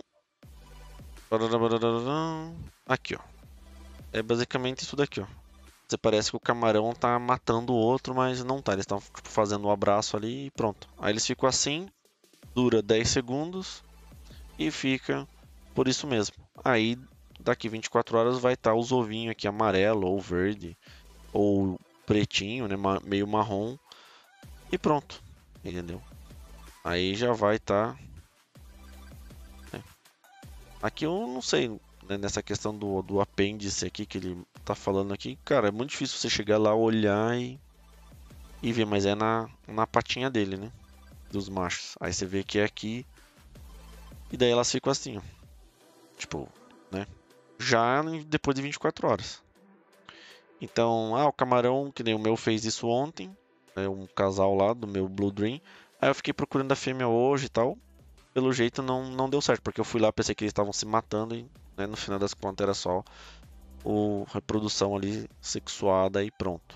[SPEAKER 1] Aqui, ó. É basicamente isso daqui, ó. Você parece que o camarão tá matando o outro, mas não tá. Eles estão tipo, fazendo um abraço ali e pronto. Aí eles ficam assim, dura 10 segundos e fica por isso mesmo. Aí daqui 24 horas vai estar os ovinhos aqui amarelo ou verde ou pretinho, né, meio marrom e pronto, entendeu? Aí já vai estar. Né? Aqui eu não sei, né, nessa questão do apêndice aqui que ele tá falando aqui, cara, é muito difícil você chegar lá, olhar e ver, mas é na patinha dele, né? Dos machos. Aí você vê que é aqui e daí elas ficam assim, ó. Tipo, né? Já depois de 24 horas. Então, o camarão, que nem o meu fez isso ontem, é um casal lá do meu Blue Dream. Aí eu fiquei procurando a fêmea hoje e tal. Pelo jeito não deu certo, porque eu fui lá, pensei que eles estavam se matando e né, no final das contas era só a reprodução ali sexuada e pronto.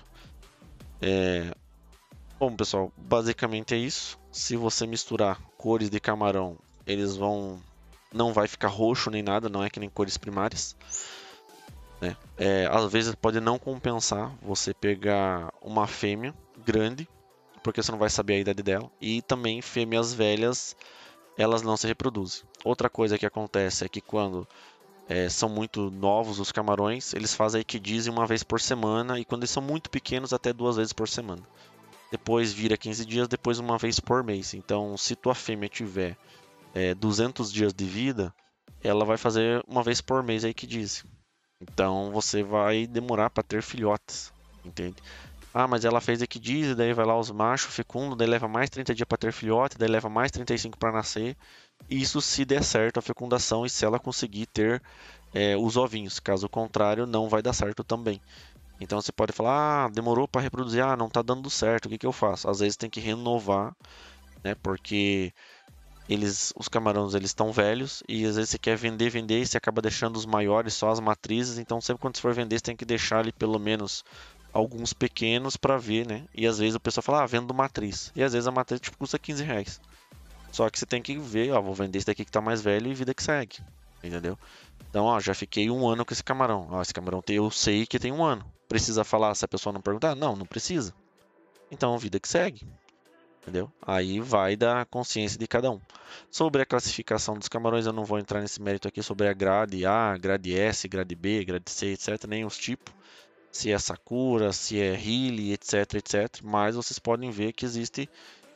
[SPEAKER 1] Bom, pessoal, basicamente é isso. Se você misturar cores de camarão, eles não vai ficar roxo nem nada, não é que nem cores primárias. Né? Às vezes pode não compensar você pegar uma fêmea grande, porque você não vai saber a idade dela. E também fêmeas velhas, elas não se reproduzem. Outra coisa que acontece é que quando são muito novos os camarões, eles fazem a equidise uma vez por semana, e quando eles são muito pequenos, até 2 vezes por semana. Depois vira 15 dias, depois uma vez por mês. Então, se tua fêmea tiver 200 dias de vida, ela vai fazer uma vez por mês a equidise. Então, você vai demorar para ter filhotes, entende? Ah, mas ela fez equidise, daí vai lá os machos fecundos, daí leva mais 30 dias para ter filhote, daí leva mais 35 para nascer. Isso se der certo a fecundação e se ela conseguir ter os ovinhos. Caso contrário, não vai dar certo também. Então você pode falar, demorou para reproduzir, não está dando certo, o que que eu faço? Às vezes tem que renovar, né? Porque os camarões eles estão velhos e às vezes você quer vender e você acaba deixando os maiores, só as matrizes. Então sempre quando você for vender, você tem que deixar ali pelo menos alguns pequenos para ver, né? E às vezes o pessoal fala, vendo matriz. E às vezes a matriz tipo, custa 15 reais. Só que você tem que ver, vou vender esse daqui que está mais velho e vida que segue, entendeu? Então, já fiquei 1 ano com esse camarão. Esse camarão eu sei que tem 1 ano. Precisa falar se a pessoa não perguntar? Não precisa. Então, vida que segue, entendeu? Aí vai da consciência de cada um. Sobre a classificação dos camarões, eu não vou entrar nesse mérito aqui sobre a grade A, grade S, grade B, grade C, etc. Nem os tipos. Se é Sakura, se é Hilly, etc, etc. Mas vocês podem ver que existe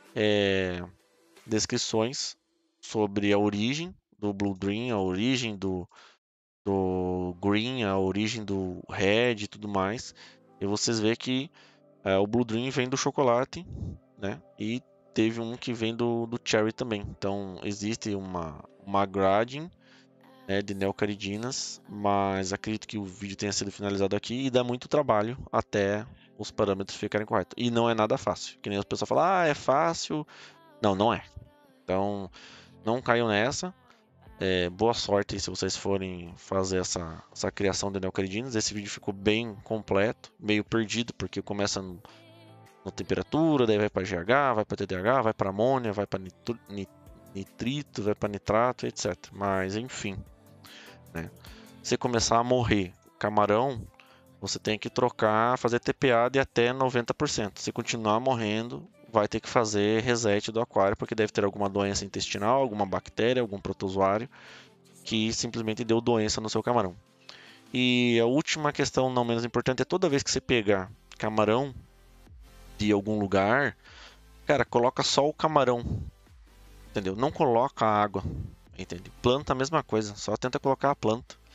[SPEAKER 1] descrições sobre a origem do Blue Dream, a origem do Green, a origem do Red e tudo mais. E vocês vê que o Blue Dream vem do chocolate, né? E teve um que vem do Cherry também. Então existe uma grading, né, de neocaridinas, mas acredito que o vídeo tenha sido finalizado aqui e dá muito trabalho até os parâmetros ficarem corretos. E não é nada fácil. Que nem as pessoas falam, é fácil. Não é. Então não caiam nessa. Boa sorte se vocês forem fazer essa criação de neocaridíneos. Esse vídeo ficou bem completo, meio perdido, porque começa na temperatura, daí vai para GH, vai para TDH, vai para amônia, vai para nitrito, vai para nitrato, etc. Mas enfim, né? Se começar a morrer camarão, você tem que trocar, fazer TPA de até 90%. Se continuar morrendo, vai ter que fazer reset do aquário, porque deve ter alguma doença intestinal, alguma bactéria, algum protozoário que simplesmente deu doença no seu camarão. E a última questão, não menos importante, é toda vez que você pegar camarão de algum lugar, cara, coloca só o camarão, entendeu? Não coloca a água, entende? Planta a mesma coisa, só tenta colocar a planta.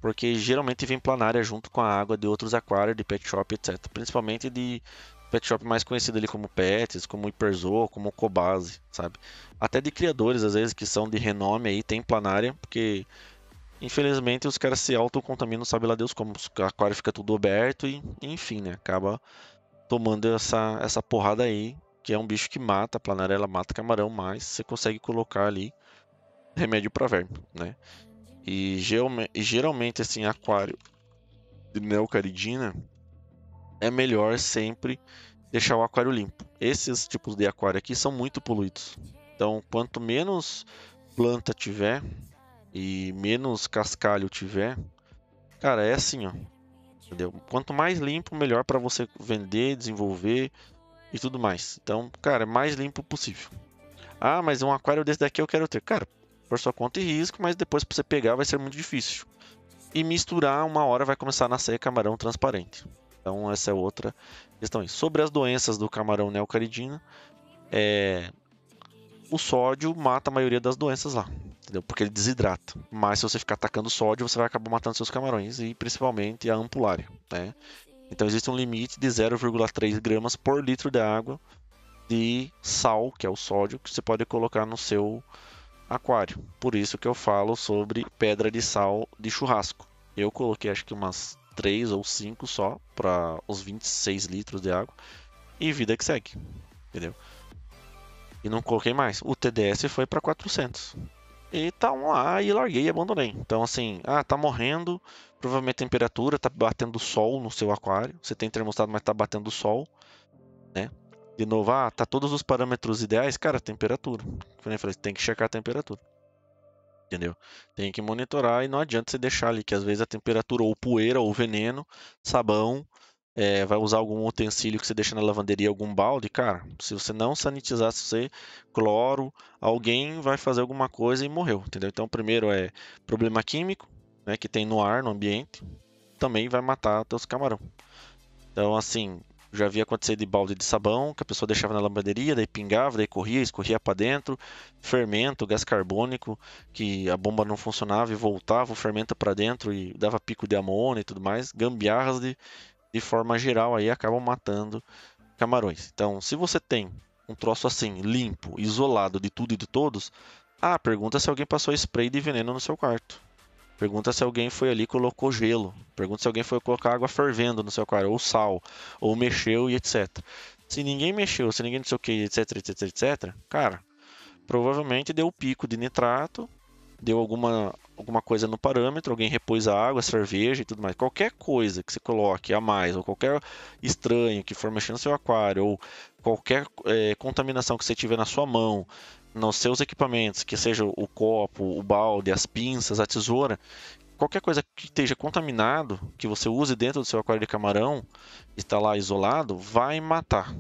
[SPEAKER 1] porque geralmente vem planária junto com a água de outros aquários, de pet shop, etc. Principalmente de pet shop mais conhecido ali como Pets, como Hiperzo, como Cobase, sabe? Até de criadores, às vezes, que são de renome aí, tem planária, porque infelizmente os caras se autocontaminam, sabe lá Deus como, o aquário fica tudo aberto e, enfim, né? Acaba tomando essa porrada aí, que é um bicho que mata, a planária ela mata camarão, mas você consegue colocar ali remédio para verme, né? E geralmente, assim, aquário de neocaridina é melhor sempre deixar o aquário limpo. Esses tipos de aquário aqui são muito poluídos. Então, quanto menos planta tiver e menos cascalho tiver, cara, é assim, ó, entendeu? Quanto mais limpo, melhor para você vender, desenvolver e tudo mais. Então, cara, é mais limpo possível. Ah, mas um aquário desse daqui eu quero ter. Cara, por sua conta e risco, mas depois para você pegar vai ser muito difícil. E misturar, uma hora vai começar a nascer camarão transparente. Então, essa é outra questão aí. Sobre as doenças do camarão neocaridina, o sódio mata a maioria das doenças lá, entendeu? Porque ele desidrata. Mas se você ficar atacando sódio, você vai acabar matando seus camarões e principalmente a ampulária, né? Então existe um limite de 0,3 gramas por litro de água de sal, que é o sódio, que você pode colocar no seu aquário. Por isso que eu falo sobre pedra de sal de churrasco. Eu coloquei acho que umas 3 ou 5 só para os 26 litros de água e vida que segue, entendeu? E não coloquei mais. O TDS foi para 400. E tá lá e larguei e abandonei. Então assim, tá morrendo, provavelmente a temperatura tá batendo sol no seu aquário. Você tem termostato, mas tá batendo sol, né? De novo, tá todos os parâmetros ideais, cara, temperatura. Como eu falei, tem que checar a temperatura. Entendeu? Tem que monitorar e não adianta você deixar ali, que às vezes a temperatura ou poeira ou veneno, sabão, vai usar algum utensílio que você deixa na lavanderia, algum balde, cara, se você não sanitizar, se você cloro, alguém vai fazer alguma coisa e morreu, entendeu? Então, primeiro é problema químico, né, que tem no ar, no ambiente, também vai matar teus camarão. Então, assim, já vi acontecer de balde de sabão, que a pessoa deixava na lavanderia, daí pingava, daí corria, escorria para dentro, fermento, gás carbônico, que a bomba não funcionava e voltava o fermento para dentro e dava pico de amônia e tudo mais, gambiarras de forma geral aí acabam matando camarões. Então, se você tem um troço assim, limpo, isolado de tudo e de todos, pergunta se alguém passou spray de veneno no seu quarto. Pergunta se alguém foi ali e colocou gelo. Pergunta se alguém foi colocar água fervendo no seu aquário, ou sal, ou mexeu e etc. Se ninguém mexeu, se ninguém não sei o que, etc, etc, etc, cara, provavelmente deu pico de nitrato, deu alguma coisa no parâmetro, alguém repôs a água, a cerveja e tudo mais. Qualquer coisa que você coloque a mais, ou qualquer estranho que for mexer no seu aquário, ou qualquer contaminação que você tiver na sua mão, nos seus equipamentos, que seja o copo, o balde, as pinças, a tesoura, qualquer coisa que esteja contaminado, que você use dentro do seu aquário de camarão, está lá isolado, vai matar.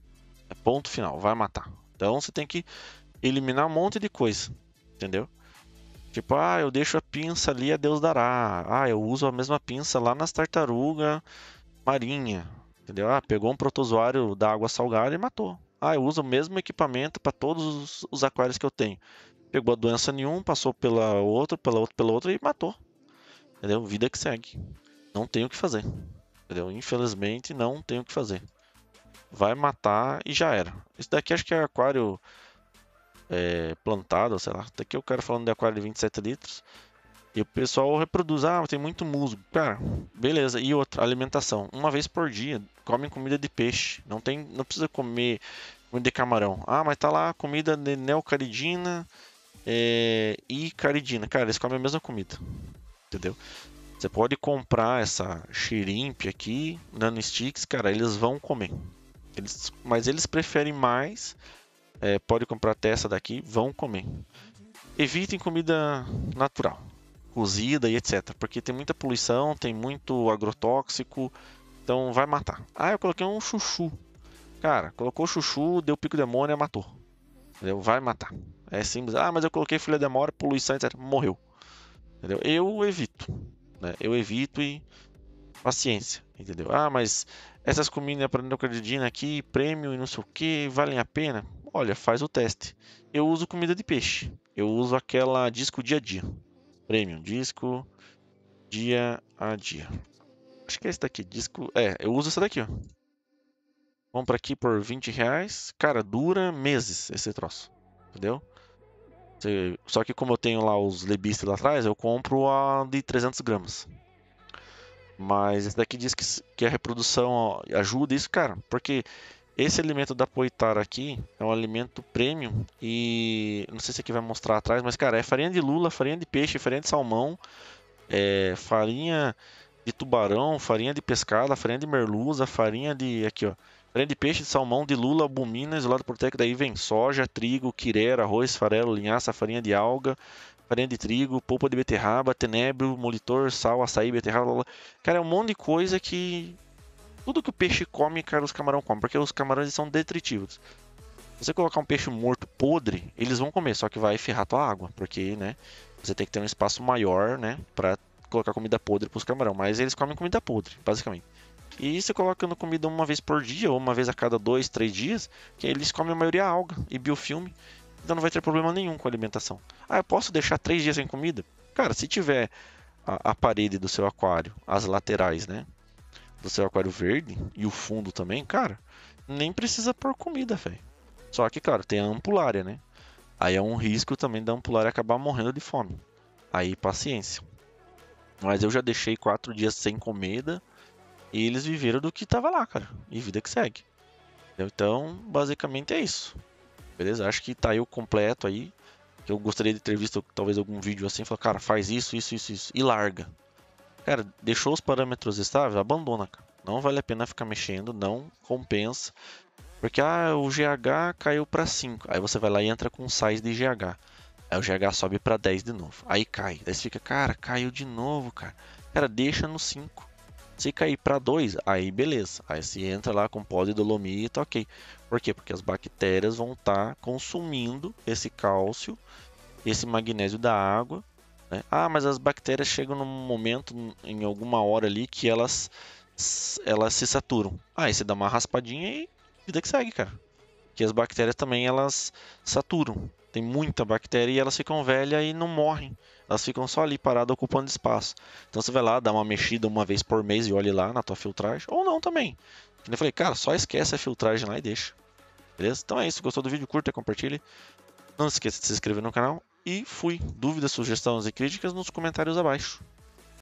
[SPEAKER 1] É ponto final, vai matar. Então você tem que eliminar um monte de coisa, entendeu? Tipo, eu deixo a pinça ali, a Deus dará. Eu uso a mesma pinça lá nas tartarugas marinha, entendeu? Pegou um protozoário da água salgada e matou. Eu uso o mesmo equipamento para todos os aquários que eu tenho. Pegou a doença nenhuma, passou pela outra e matou. Entendeu? Vida que segue. Não tem o que fazer. Entendeu? Infelizmente, não tem o que fazer. Vai matar e já era. Isso daqui acho que é aquário plantado, sei lá. Daqui eu quero falando de aquário de 27 litros. E o pessoal reproduz, tem muito musgo. Cara, beleza. E outra, alimentação. Uma vez por dia, comem comida de peixe. Não precisa comer comida de camarão. Mas tá lá comida de neocaridina e caridina. Cara, eles comem a mesma comida. Entendeu? Você pode comprar essa shrimp aqui, nano sticks, cara, eles vão comer. Mas eles preferem mais. Pode comprar até essa daqui, vão comer. Evitem comida natural, cozida e etc. Porque tem muita poluição, tem muito agrotóxico, então vai matar. Eu coloquei um chuchu. Cara, colocou chuchu, deu pico de amônia, matou. Entendeu? Vai matar. É simples. Mas eu coloquei filha de amora, poluição, etc. Morreu. Entendeu? Eu evito. Né? Eu evito e paciência. Entendeu? Mas essas comidas para endocardina aqui, prêmio e não sei o que, valem a pena? Olha, faz o teste. Eu uso comida de peixe. Eu uso aquela disco dia a dia. Premium disco. dia a dia. Acho que é esse daqui, disco... eu uso essa daqui, ó. Compra aqui por R$20. Cara, dura meses esse troço, entendeu? Só que como eu tenho lá os lebistas lá atrás, eu compro a de 300 gramas. Mas esse daqui diz que a reprodução ó, ajuda isso, cara, porque esse alimento da Poitar aqui é um alimento premium e não sei se aqui vai mostrar atrás, mas cara, é farinha de lula, farinha de peixe, farinha de salmão, farinha de tubarão, farinha de pescada, farinha de merluza, farinha de aqui, ó, farinha de peixe, de salmão, de lula, albumina, isolado proteico, daí vem soja, trigo, quirera, arroz, farelo, linhaça, farinha de alga, farinha de trigo, polpa de beterraba, tenebro, molitor, sal, açaí, beterraba, blá, blá. Cara, é um monte de coisa que tudo que o peixe come, cara, os camarões comem, porque os camarões são detritivos. Se você colocar um peixe morto podre, eles vão comer, só que vai ferrar tua água, porque, né, você tem que ter um espaço maior, né, pra colocar comida podre pros camarões, mas eles comem comida podre, basicamente. E você colocando comida uma vez por dia, ou uma vez a cada 2, 3 dias, que eles comem a maioria alga e biofilme, então não vai ter problema nenhum com a alimentação. Ah, eu posso deixar 3 dias sem comida? Cara, se tiver a parede do seu aquário, as laterais, né, do seu aquário verde e o fundo também, cara, nem precisa pôr comida, velho. Só que, claro, tem a ampulária, né? Aí é um risco também da ampulária acabar morrendo de fome. Aí, paciência. Mas eu já deixei 4 dias sem comida e eles viveram do que tava lá, cara. E vida que segue. Então, basicamente é isso. Beleza? Acho que tá aí o completo aí. Que eu gostaria de ter visto talvez algum vídeo assim. Falar, cara, faz isso, isso, isso, isso. E larga. Cara, deixou os parâmetros estáveis, abandona, cara. Não vale a pena ficar mexendo, não compensa. Porque o GH caiu para 5. Aí você vai lá e entra com size de GH. Aí o GH sobe para 10 de novo. Aí cai. Daí você fica, cara, caiu de novo, cara. Cara, deixa no 5. Se cair para 2, aí beleza. Aí você entra lá com pó de dolomita, ok. Por quê? Porque as bactérias vão estar consumindo esse cálcio, esse magnésio da água, né? Ah, mas as bactérias chegam num momento, em alguma hora ali, que elas se saturam. Aí você dá uma raspadinha e vida que segue, cara. Que as bactérias também elas saturam. Tem muita bactéria e elas ficam velhas e não morrem. Elas ficam só ali paradas ocupando espaço. Então você vai lá, dá uma mexida uma vez por mês e olhe lá na tua filtragem. Ou não também. Eu falei, cara, só esquece a filtragem lá e deixa. Beleza? Então é isso. Gostou do vídeo? Curta, compartilhe. Não esqueça de se inscrever no canal. E fui. Dúvidas, sugestões e críticas nos comentários abaixo.